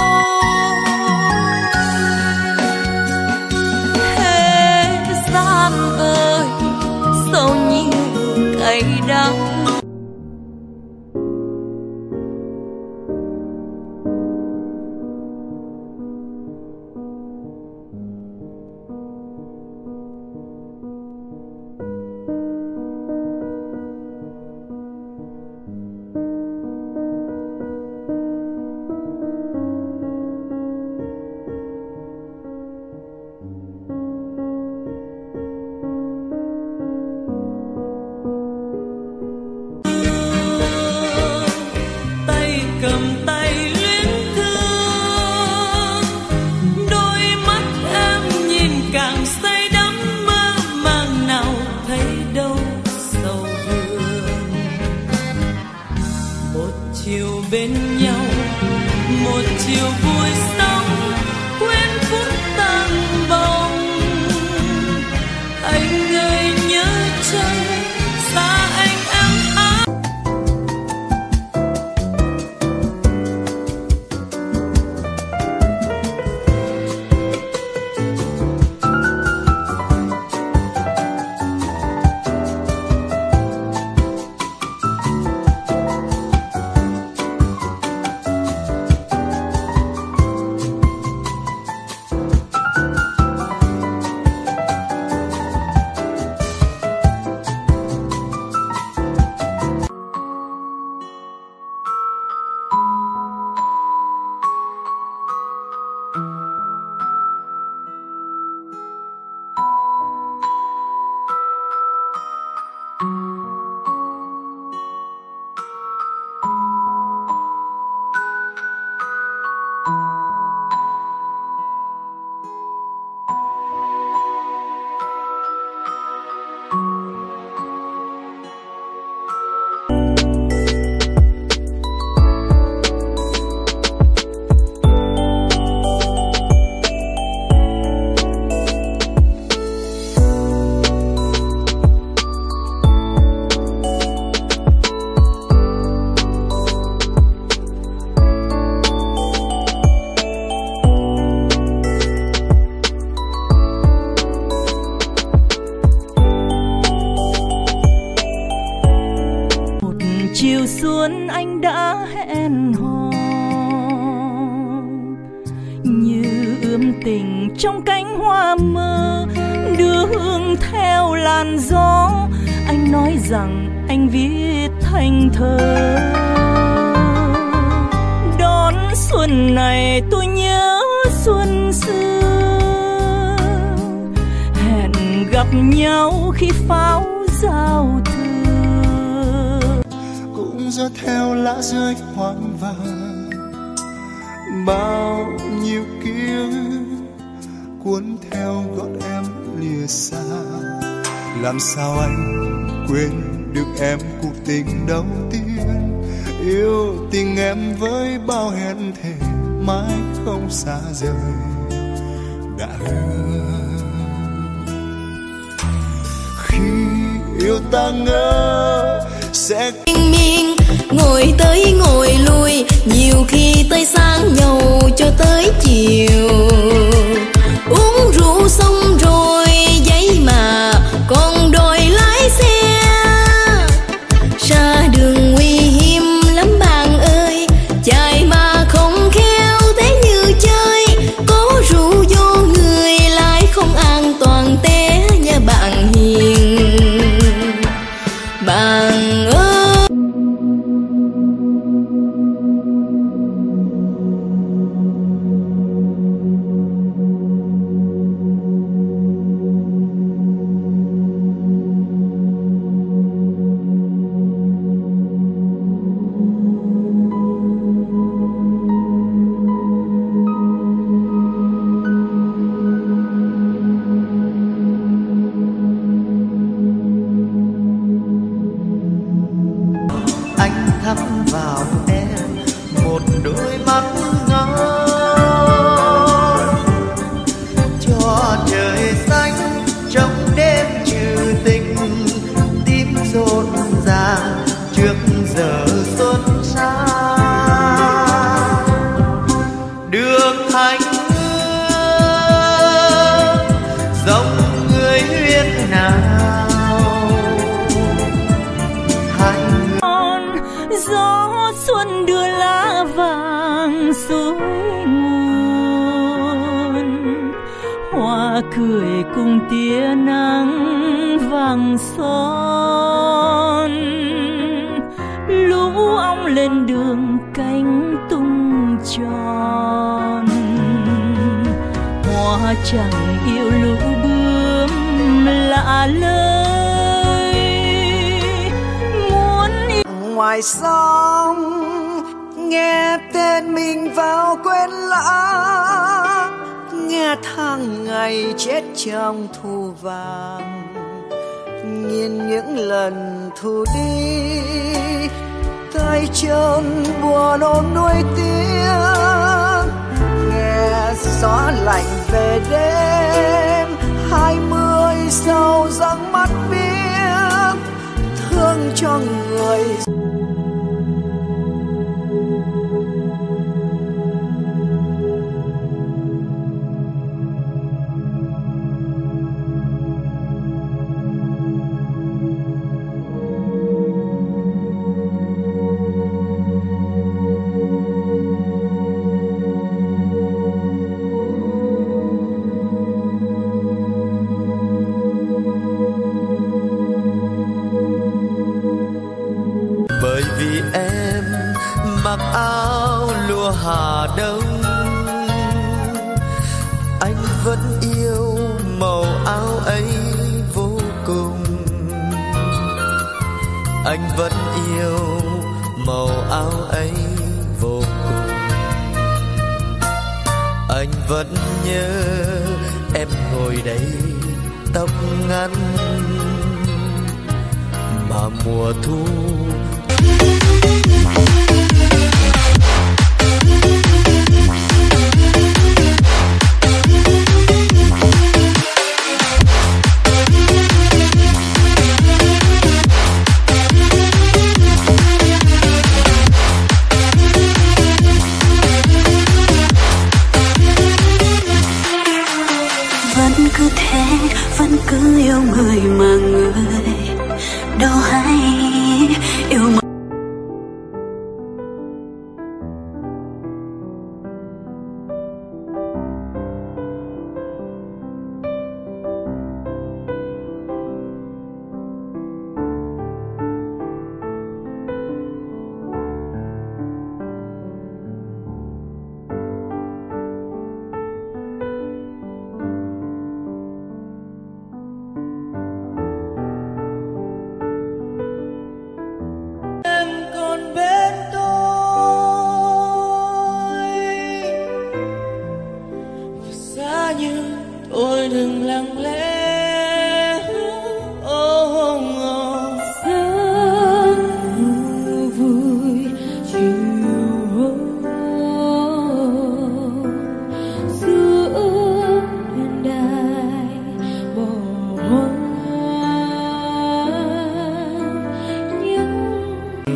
O: Thế gian ơi sao nhiều cay đắng,
B: cầm tay luyến thương, đôi mắt em nhìn càng say đắm mơ màng, nào thấy đâu sầu vương. Một chiều bên nhau, một chiều vui sống, quên phút tan bồng. Anh ơi nhớ chăng xa anh em áo.
R: chiều xuân anh đã hẹn hò, như ươm tình trong cánh hoa mơ, đưa hương theo làn gió. Anh nói rằng anh viết thành thơ. Đón xuân này tôi nhớ xuân xưa, hẹn gặp nhau khi pháo giao thừa.
D: Cũng gió theo lá rơi hoang vàng, bao nhiêu ký ức cuốn theo gót em lìa xa. Làm sao anh quên được em cuộc tình đầu tiên, yêu tình em với bao hẹn thề mãi không xa rời. Đã hứa khi yêu ta ngỡ sẽ
S: miên ngồi tới ngồi lui, nhiều khi tới sáng nhậu cho tới chiều. Uống rượu xong rồi giấy mà còn đòi lái xe, ra đường nguy hiểm lắm bạn ơi, chạy mà không khéo thế như chơi. Có rượu vô người lại không an toàn té nha bạn hiền. Bạn ơi
C: thắm vào em một đôi mắt ngấn, cho trời xanh trong đêm trừ tình, tím rộn ràng trước giờ xuân sang. Đường thanh dòng người huyên nào,
R: gió xuân đưa lá vàng suối nguồn, hoa cười cùng tia nắng vàng son. Lũ ong lên đường cánh tung tròn, hoa chẳng yêu lũ bướm lạ lời.
T: Ngoài sông nghe tên mình vào quên lãng, nghe tháng ngày chết trong thu vàng, nhìn những lần thu đi tay chân buồn ôm nuôi tiếng. Nghe gió lạnh về đêm 20 sau răng mắt biếc, thương cho người.
C: Bởi vì em mặc áo lụa Hà Đông, anh vẫn yêu màu áo ấy vô cùng. Anh vẫn yêu màu áo ấy vô cùng. Anh vẫn nhớ em ngồi đây tóc ngắn, mà mùa thu
A: vẫn cứ thế, vẫn cứ yêu người mà người đâu hay yêu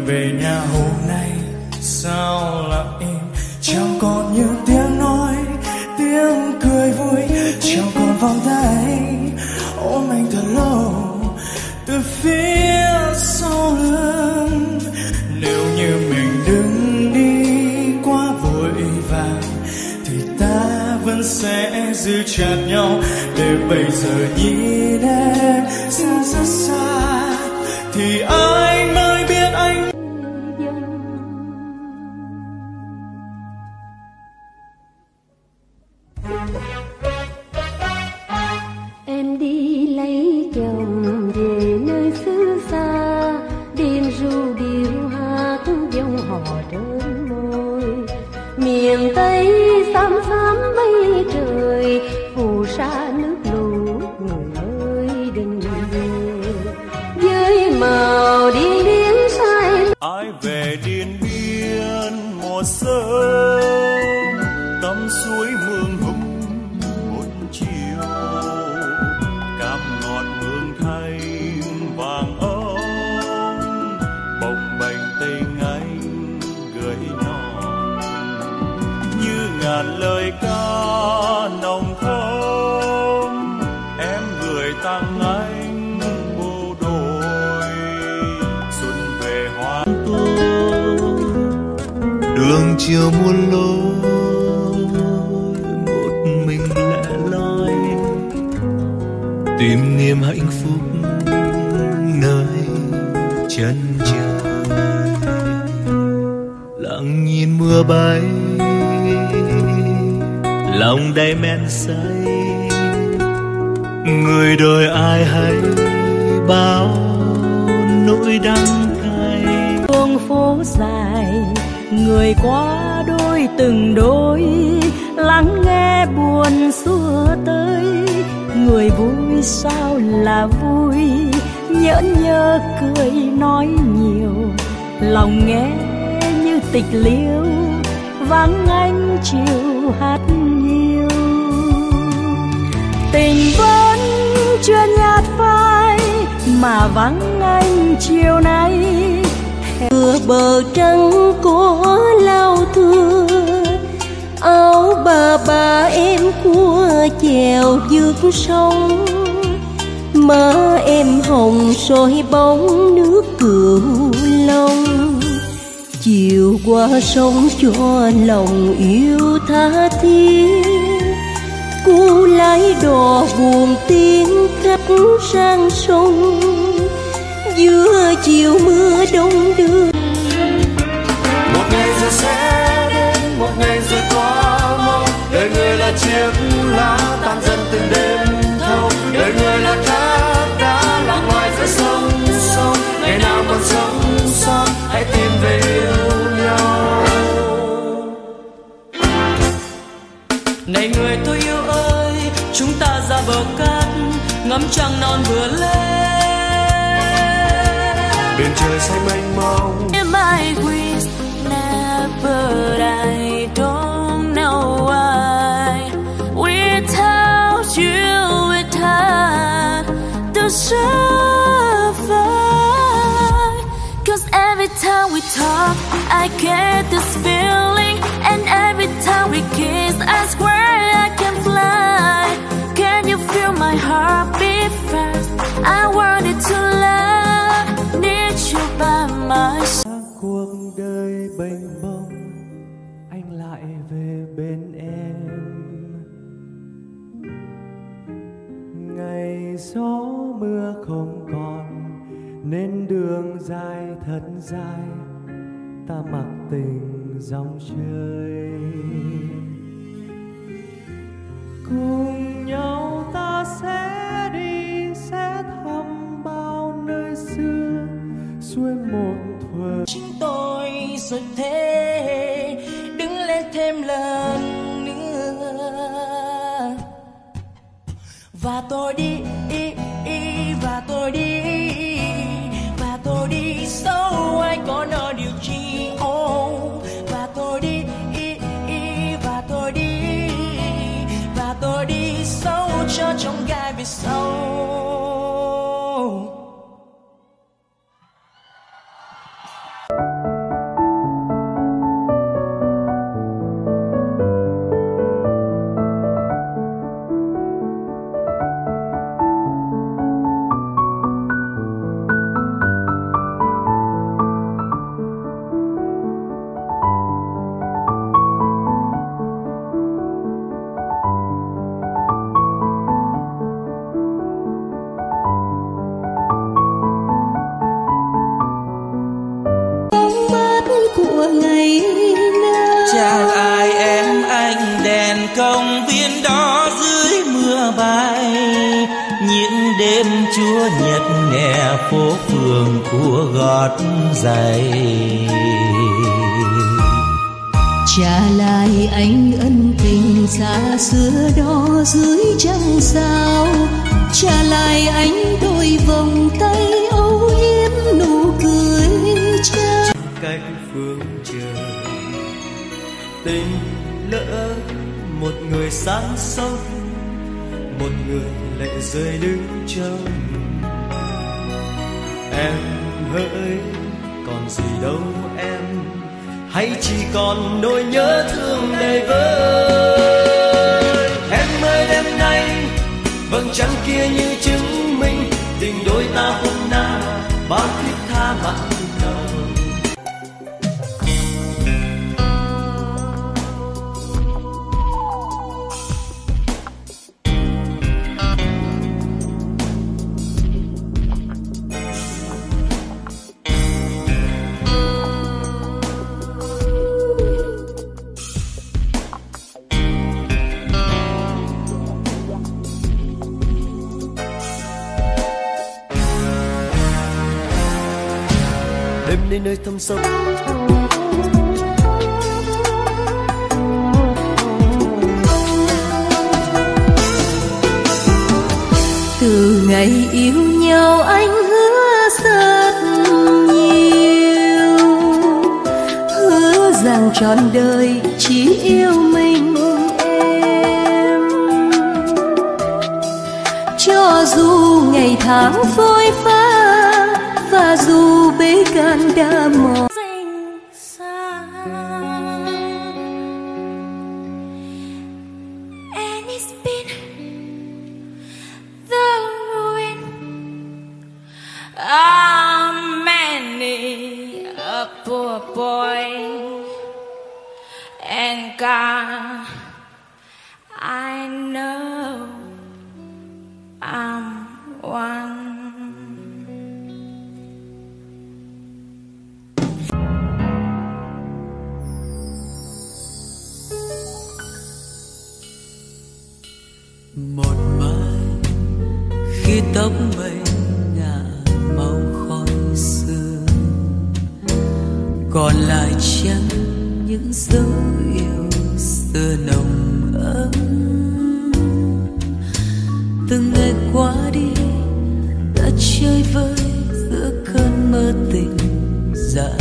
J: Đường về nhà hôm nay sao lặng im, chẳng còn những tiếng nói, tiếng cười vui, chẳng còn vòng tay ôm anh thật lâu từ phía sau lưng. Nếu như mình đứng đi quá vội vàng thì ta vẫn sẽ giữ chặt nhau, để bây giờ nhìn em xa rất xa thì anh mới biết anh.
M: Em đi lấy chồng về nơi xứ xa, đêm ru điệu hát dòng hò trên môi. Miền Tây xám xám mây trời, phù sa nước lũ, người ơi đừng về. Với màu điên điên say
E: ai về Điện Biên mùa sớm, tắm suối Mường Hùng một chiều, cam ngọt hương thanh vàng ống, bồng bềnh tình anh gửi non như ngàn lời ca nồng thơm. Em gửi tặng anh bộ đội xuân về hoa tôi, đường chiều muôn lối một mình lẻ loi, tìm niềm hạnh phúc nơi chân trời. Lặng nhìn mưa bay, lòng đầy men say, người đời ai hay bao nỗi đắng cay.
O: Đường phố dài, người qua đôi từng đôi, lắng nghe buồn xua tới. Người vui sao là vui, nhỡn nhơ cười nói nhiều, lòng nghe như tịch liêu, vắng anh chiều hát nhiều. Tình vẫn chưa nhạt phai, mà vắng anh chiều nay.
S: Mưa bờ trắng có lau thưa, áo bà em cua chèo vượt sông. Má em hồng soi bóng nước Cửu Long, chiều qua sông cho lòng yêu tha thiết. Cô lái đò buồn tiếng khách sang sông, giữa chiều mưa đông đưa.
D: Một ngày rồi sẽ đến, một ngày rồi qua mau. Đời người là chiếc lá tan dần từng đêm thâu. Đời người là thác đá lặng ngoài giữa sông sâu. Ngày nào còn sống sót hãy tìm về yêu nhau.
R: Này người tôi yêu ơi, chúng ta ra bờ cát ngắm trăng non vừa lên.
D: Biển trời xanh mênh mông.
B: My wish never, I don't know why. Without you, it's hard to survive. 'Cause every time we talk, I get this feeling, and every time we kiss, I swear I can fly. Can you feel my heart beat fast? I wanted to love, need you by my side.
J: Cuộc đời bênh bông, anh lại về bên em. Ngày gió mưa không còn, nên đường dài thật dài, ta mặc tình dòng chơi. Cùng nhau ta sẽ đi, sẽ thăm bao nơi xưa, xuôi một thuở.
R: Chính tôi rồi thế, đứng lên thêm lần nữa. Và tôi đi, và tôi đi, và tôi đi sâu ai có nơi điều chi. Và tôi đi, và tôi đi, và tôi đi sâu cho trong gai về sau.
S: của ngày nay.
C: Chào ai em anh đèn công viên đó dưới mưa bay, những đêm chúa nhật nghe phố phường của gót giày.
S: Trả lại anh ân tình xa xưa đó dưới trăng sao, trả lại anh đôi vòng tay âu yếm nụ cười trao.
G: Cách phương trời tình lỡ một người sáng sớm, một người lệ rơi đứng trông. Em hỡi còn gì đâu em, hay chỉ còn nỗi nhớ thương đầy vơi. Em ơi đêm nay vầng trăng kia như chứng minh tình đôi ta hôm nay bao thiết tha mặn nồng. Đêm nay nơi thâm sâu
S: từ ngày yêu nhau anh hứa rất nhiều, hứa rằng trọn đời chỉ yêu mình em. Cho dù ngày tháng phôi pha và dù bể can đã mòn.
M: And it's been the ruin of many a poor boy and God, I know I'm one.
E: Một mai khi tóc mây ngả màu khói sương, còn lại chăng những dấu yêu xưa nồng ấm. Từng ngày qua đi đã chơi vơi giữa cơn mơ tình dại.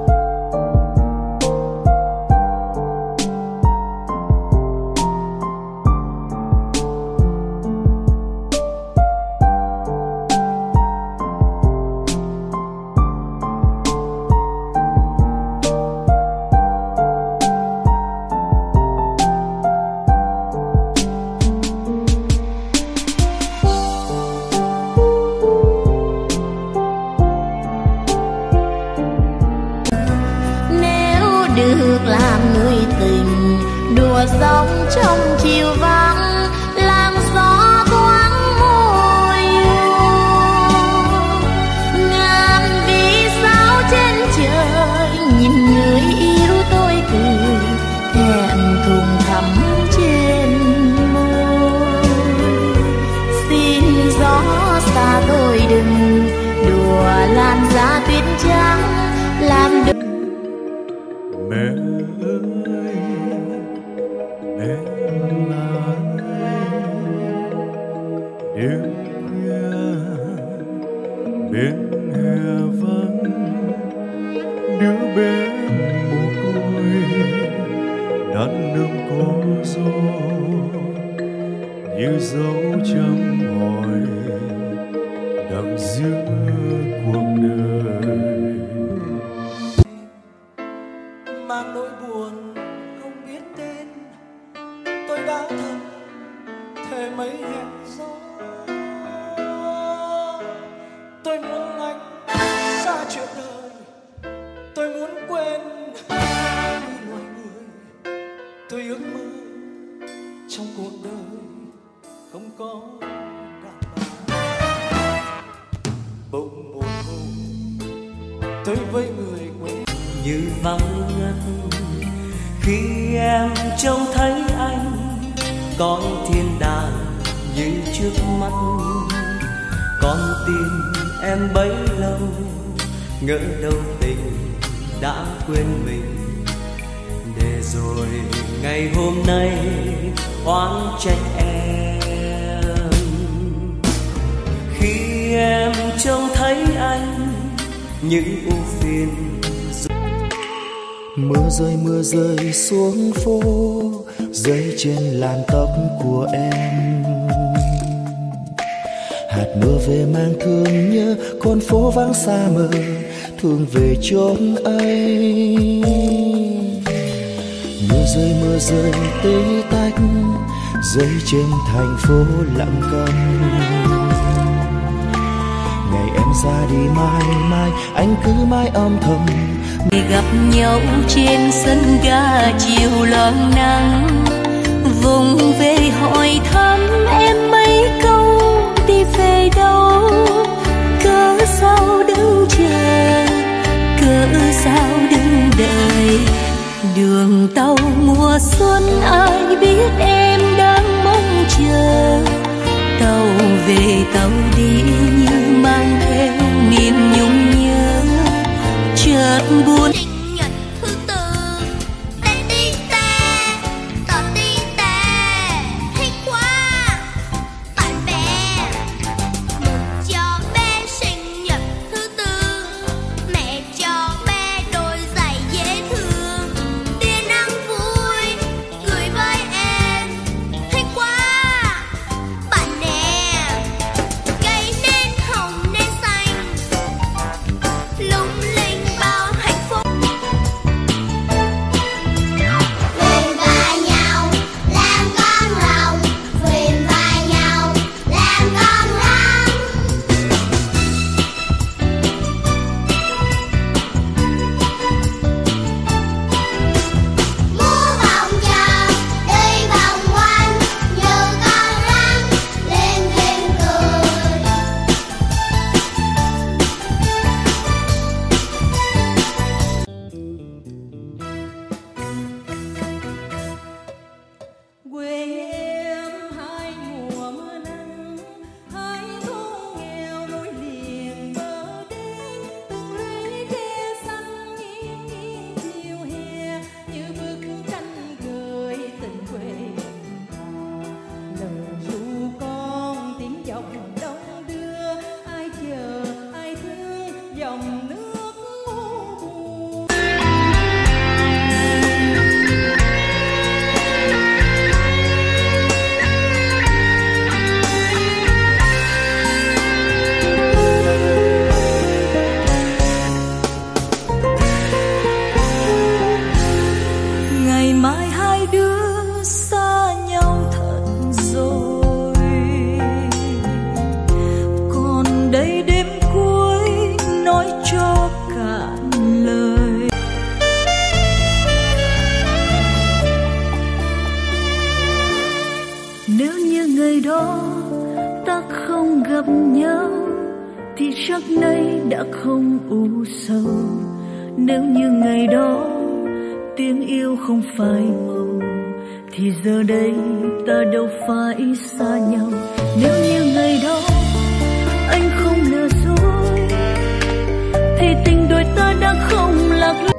S: Được làm người tình đùa giông trong chiều vắng, làm gió thoáng môi. Ngàn vì sao trên trời nhìn người yêu tôi cười, thẹn thùng thắm trên môi. Xin gió xa tôi đừng đùa làn da tuyết trắng, làm đừng
G: mẹ ơi, mẹ là đêm khuya bên hè vắng, đứa bé mồ côi đan nương có gió như dấu chấm hỏi đằng giữa cuộc đời.
J: Mang nỗi buồn không biết tên, tôi đã thầm thề mấy hẹn gió. Tôi muốn anh xa chuyện đời, tôi muốn quên đi loài người. Tôi ước mơ trong cuộc đời không có đàn bà. Bỗng một hôm tôi với người quen
H: như vắng ngắt. Khi em trông thấy anh con thiên đàng như trước mắt, con tim em bấy lâu ngỡ đâu tình đã quên mình. Để rồi ngày hôm nay oán trách em. Khi em trông thấy anh những ưu phiền.
G: Mưa rơi xuống phố, rơi trên làn tóc của em. Hạt mưa về mang thương nhớ con phố vắng xa mờ, thương về chốn ấy. Mưa rơi tí tách, rơi trên thành phố lặng câm. Ngày em ra đi mãi mãi, anh cứ mãi âm thầm.
S: Gặp nhau trên sân ga chiều loang nắng, vùng về hỏi thăm em mấy câu đi về đâu. Cớ sao đứng chờ, cớ sao đứng đợi, đường tàu mùa xuân ai biết em đang mong chờ. Tàu về tàu đi như mang theo niềm nhung nhớ, chợt buồn.
O: ngày đó ta không gặp nhau thì chắc nay đã không u sầu. Nếu như ngày đó tiếng yêu không phai màu thì giờ đây ta đâu phải xa nhau. Nếu như ngày đó anh không lừa dối thì tình đôi ta đã không lạc lối.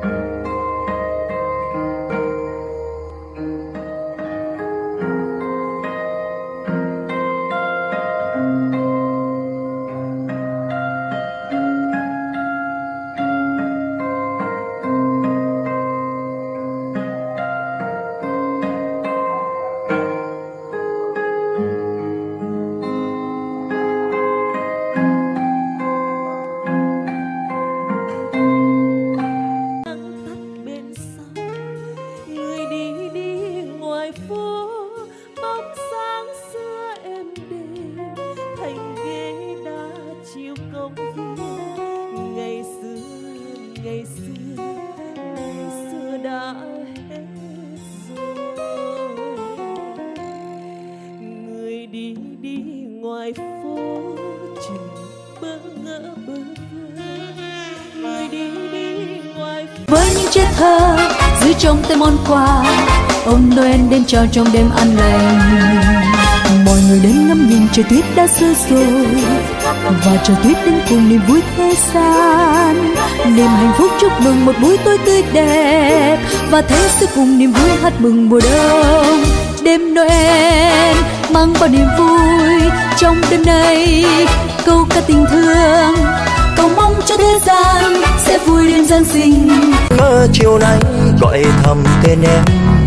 B: Ngoài phố chừng bỡ ngỡ bơ vơ, người đi ngoài phố.
O: với những chết thơ giữ trong tay món quà ông Noel đến trao trong đêm an lành. Mọi người đến ngắm nhìn trời tuyết đã rơi rồi và trời tuyết đến cùng niềm vui thế gian. Niềm hạnh phúc chúc mừng một buổi tối tươi đẹp và thế sẽ cùng niềm vui hát mừng mùa đông. Đêm Noel mang bao niềm vui trong đêm nay, câu ca tình thương cầu mong cho thế gian sẽ vui đêm Giáng sinh.
K: Mơ chiều nay gọi thầm tên em,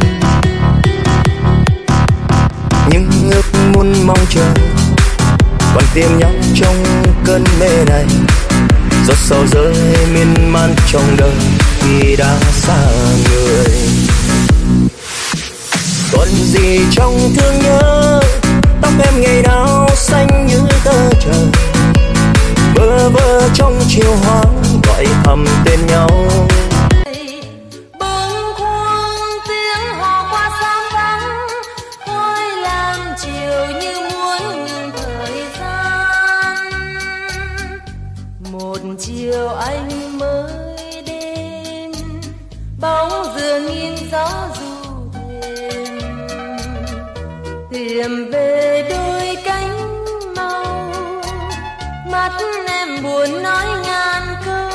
K: những ước muốn mong chờ còn tìm nhau trong cơn mê này. Giọt sầu rơi miên man trong đời khi đã xa người. Còn gì trong thương nhớ, tóc em ngày nào xanh như tơ trời, bơ vơ trong chiều hoang gọi thầm tên nhau.
O: Chiều anh mới đến, bóng dường nghiêng gió du thuyền, tìm về đôi cánh màu, mắt em buồn nói ngàn câu.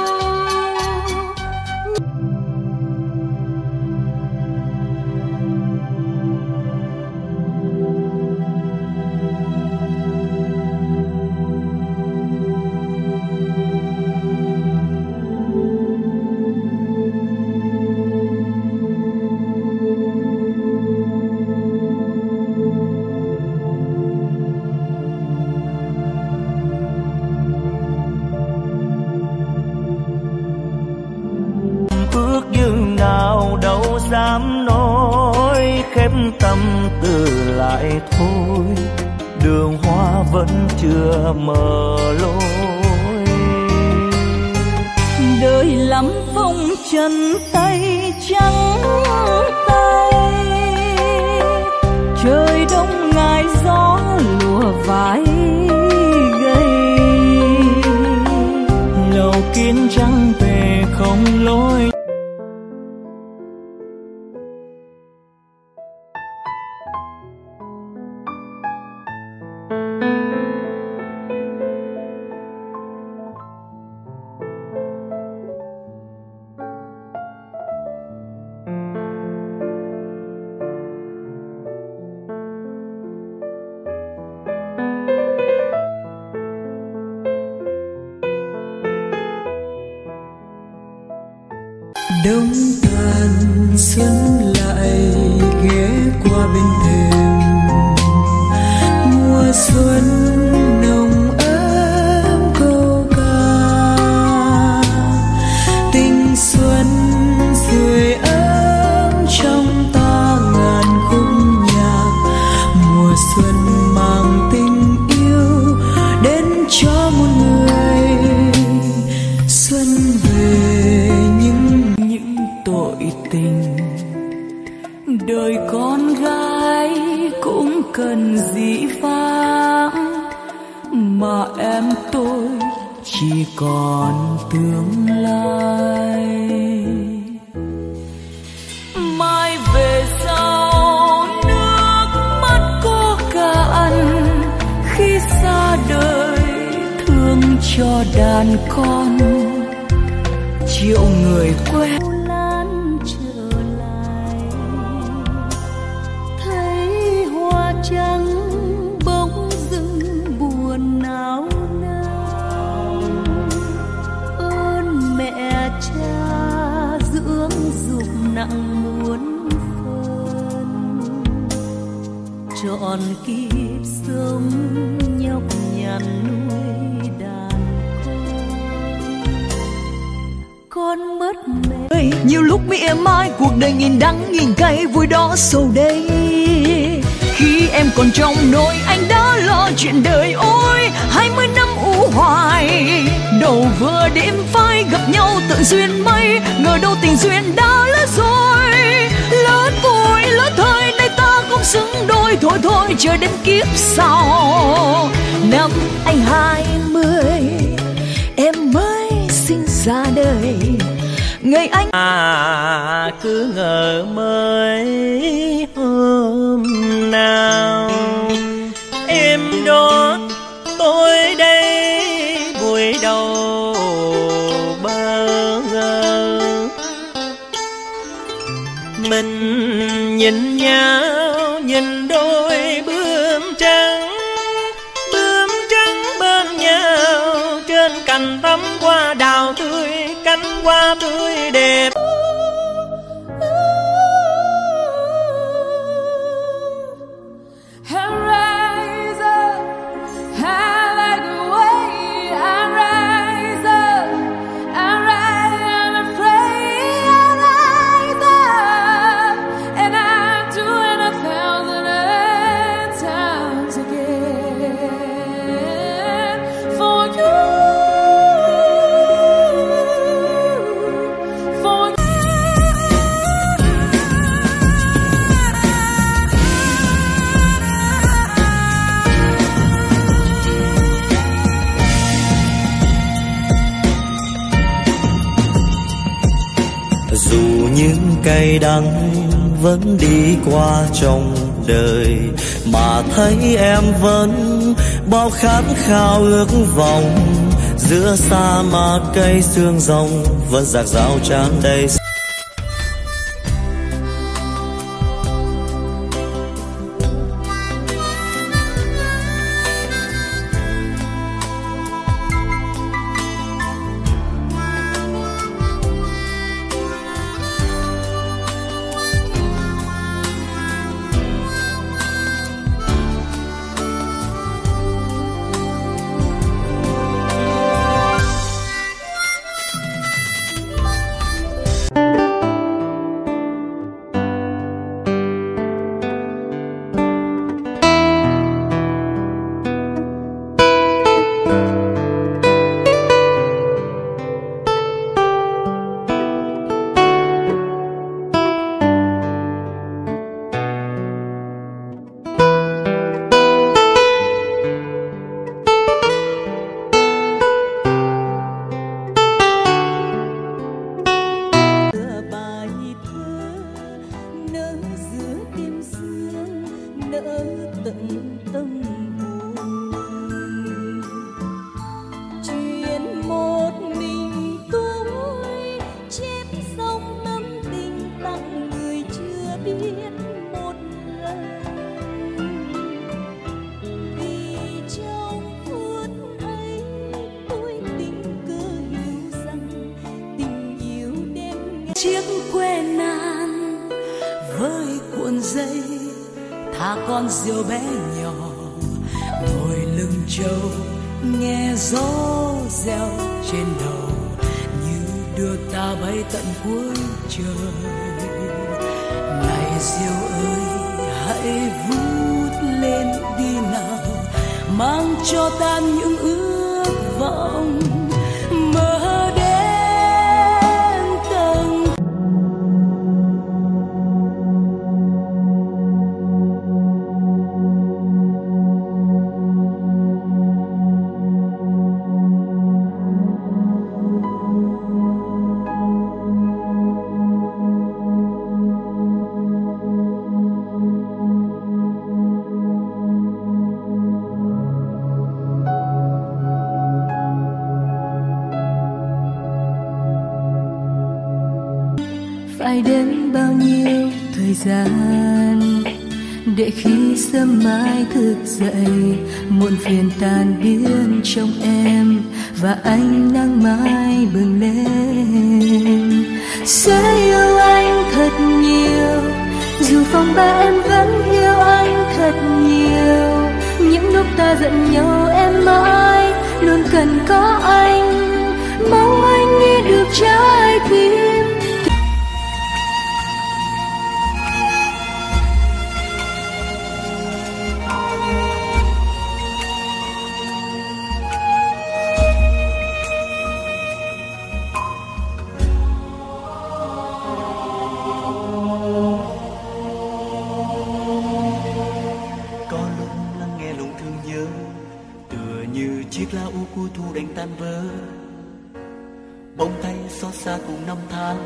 E: Dám nói khép tâm tư lại thôi, đường hoa vẫn chưa mở lối.
O: Đời lắm phong trần tay trắng tay, trời đông ngài gió lùa vái gầy.
E: Lầu kín trắng về không lối.
J: Đông tàn xuân lại ghé qua bên thềm, mùa xuân nồng ấm câu ca, tình xuân sưởi ấm trong ta ngàn khúc nhạc. Mùa xuân mang tình yêu đến cho một người, xuân về tội tình. Đời con gái cũng cần dĩ vãng, mà em tôi chỉ còn tương lai. Mai về sau nước mắt cô cạn, khi xa đời thương cho đàn con. Triệu người quen
O: trắng bỗng dưng buồn nao nao. Ơn mẹ cha dưỡng dục nặng muôn phần, trọn kiếp sống nhọc nhằn nuôi đàn con mất mẹ.
A: Nhiều lúc mi em ai cuộc đời nghìn đắng nghìn cay, vui đó sầu đây. Khi em còn trong nỗi anh đã lo chuyện đời, ôi 20 năm u hoài. Đầu vừa đêm phai gặp nhau tận duyên mây, ngờ đâu tình duyên đã lỡ rồi. Lớn vui lớn thời nay ta không xứng đôi, thôi thôi chờ đến kiếp sau. Năm anh 20 em mới sinh ra đời,
O: người anh
H: cứ ngờ mới hôm nào em đó tôi đây vùi đầu bơ ngơ. Mình nhìn nhau nhìn đôi bướm trắng bên nhau trên cành tắm hoa đào tươi, cánh hoa tươi đẹp.
E: Dù những cay đắng vẫn đi qua trong đời, mà thấy em vẫn bao khát khao ước vọng. Giữa sa mạc cây sương rồng vẫn rạc rào tràn đầy.
O: Chiếc que nan với cuộn dây thả con diều bé nhỏ, ngồi lưng trâu nghe gió reo trên đầu, như đưa ta bay tận cuối trời. Này diều ơi hãy vút lên đi nào, mang cho ta những ước vọng mơ đến tầng.
A: Phải đến bao nhiêu thời gian để khi sớm mai thức dậy, muộn phiền tan biến trong em và ánh nắng mai bừng lên. Sẽ yêu anh thật nhiều, dù phòng ba em vẫn yêu anh thật nhiều. Những lúc ta giận nhau em mãi luôn cần có anh, mong anh nghe được trái tim.
E: xót xa cùng năm tháng.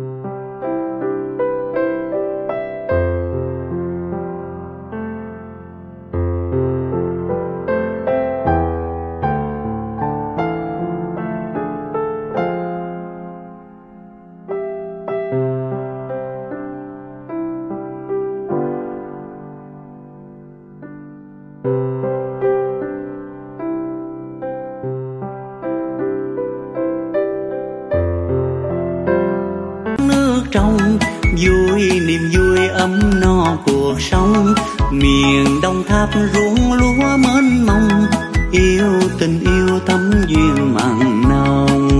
I: Trong vui niềm vui ấm no cuộc sống, miền Đông Tháp ruộng lúa mênh mông, yêu tình yêu thắm duyên mặn nồng.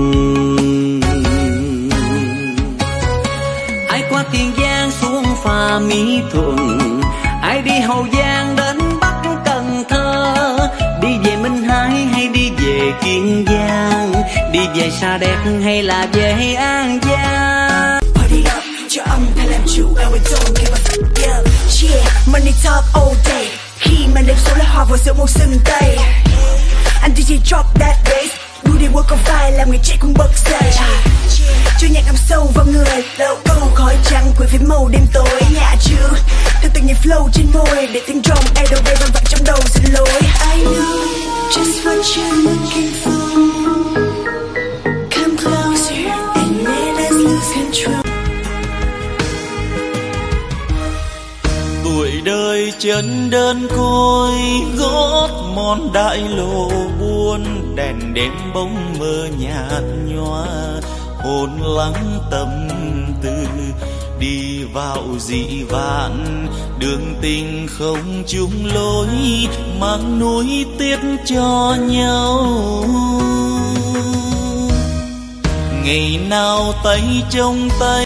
I: Ai qua Tiền Giang xuống phà Mỹ Thuận, ai đi Hậu Giang đến Bắc Cần Thơ, đi về Minh Hải hay đi về Kiên Giang, đi về Sa Đéc hay là về An Giang.
U: Cho âm thay làm chủ and we don't give a f*** yeah, money talk all day. Khi mà đêm xuống là hòa vào giữa một sừng tây. Anh DJ drop that bass, đu đi work on fire làm người trẻ cũng bật stage. Cho nhạc ngắm sâu vào người, lâu câu khói trắng quên phía màu đêm tối. Nhả chữ theo từng nhịp flow trên môi, để tiếng drum idol bay vang vẳng trong đầu xin lỗi. I know just what you're looking for. Come closer and let us lose control.
E: Tuổi đời chân đơn côi gót mòn đại lộ buồn, đèn đêm bóng mơ nhạt nhòa, hồn lắng tâm tư đi vào dị vạn, đường tình không chung lối, mang núi tiếc cho nhau. Ngày nào tay trong tay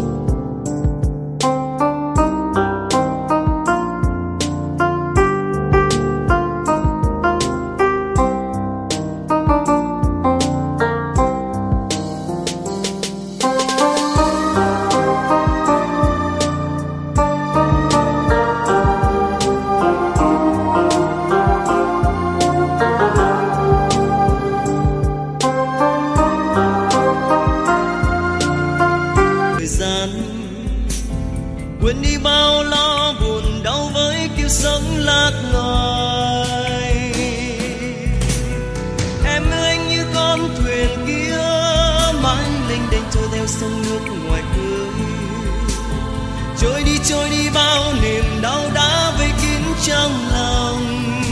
C: quên đi bao lo buồn đau với kiêu sống lạc loài. Em ơi anh như con thuyền kia mãi lênh đênh trôi theo sông nước ngoài khơi, trôi đi bao niềm đau đã vây kín trong lòng.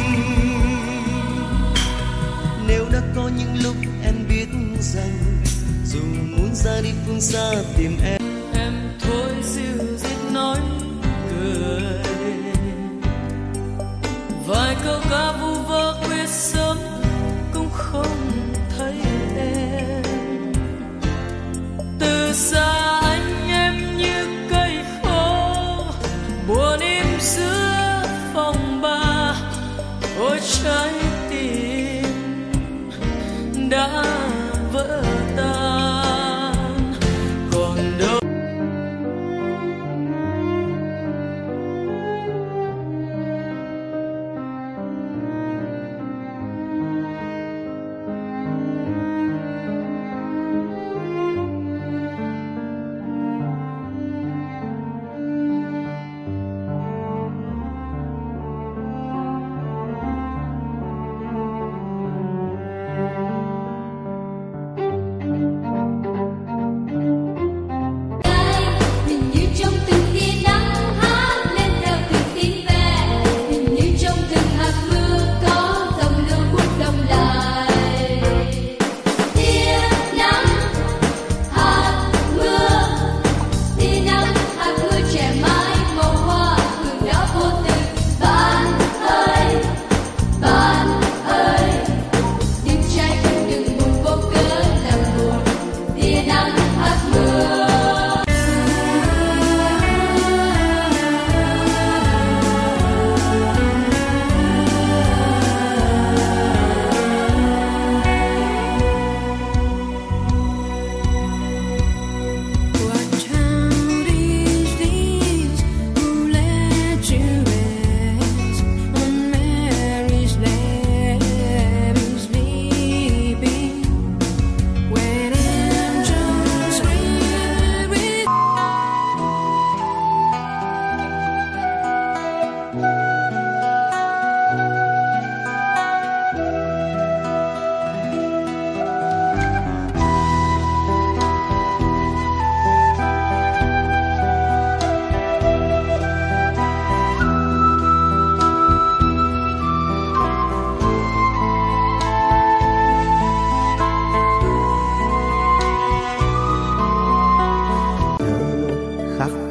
C: Nếu đã có những lúc em biết rằng dù muốn ra đi phương xa tìm em
B: thôi dịu dít nói cười, vài câu ca vu vơ quyết sớm cũng không thấy em. Từ xa anh em như cây khô buồn im giữa phòng ba, ôi trái tim đã vỡ tan còn đâu.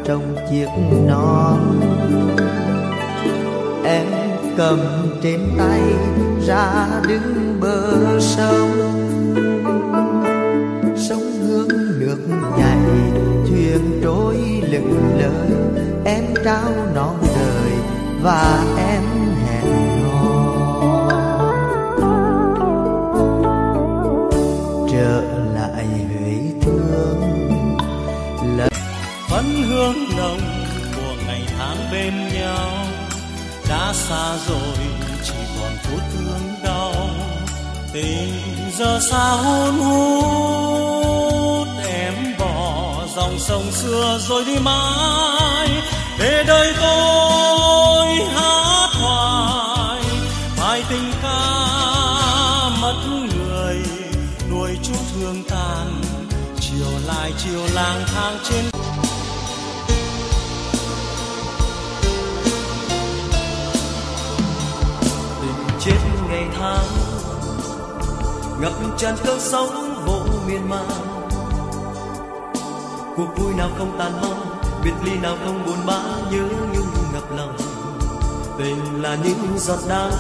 F: trong chiếc nón. Em cầm trên tay ra đứng bờ sông, sông hướng nước chảy, thuyền trôi lững lờ. Em trao non đời và em hẹn hò trở lại Huế thương lần.
I: Phấn hương nồng của ngày tháng bên nhau đã xa rồi, chỉ còn phút thương đau. Tình giờ xa hôn hút, em bỏ dòng sông xưa rồi đi mãi, để đời tôi hát hoài bài tình ca mất người, nuôi chút thương tàn, chiều lại chiều lang thang trên.
C: Chết ngày tháng ngập tràn cơn sóng vô miên man, cuộc vui nào không tàn hoang, biệt ly nào không buồn bã, nhớ nhung ngập lòng. Tình là những giọt đắng,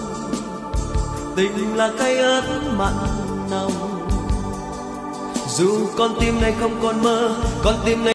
C: tình là cay ớt mặn nồng. Dù con tim này không còn mơ, con tim này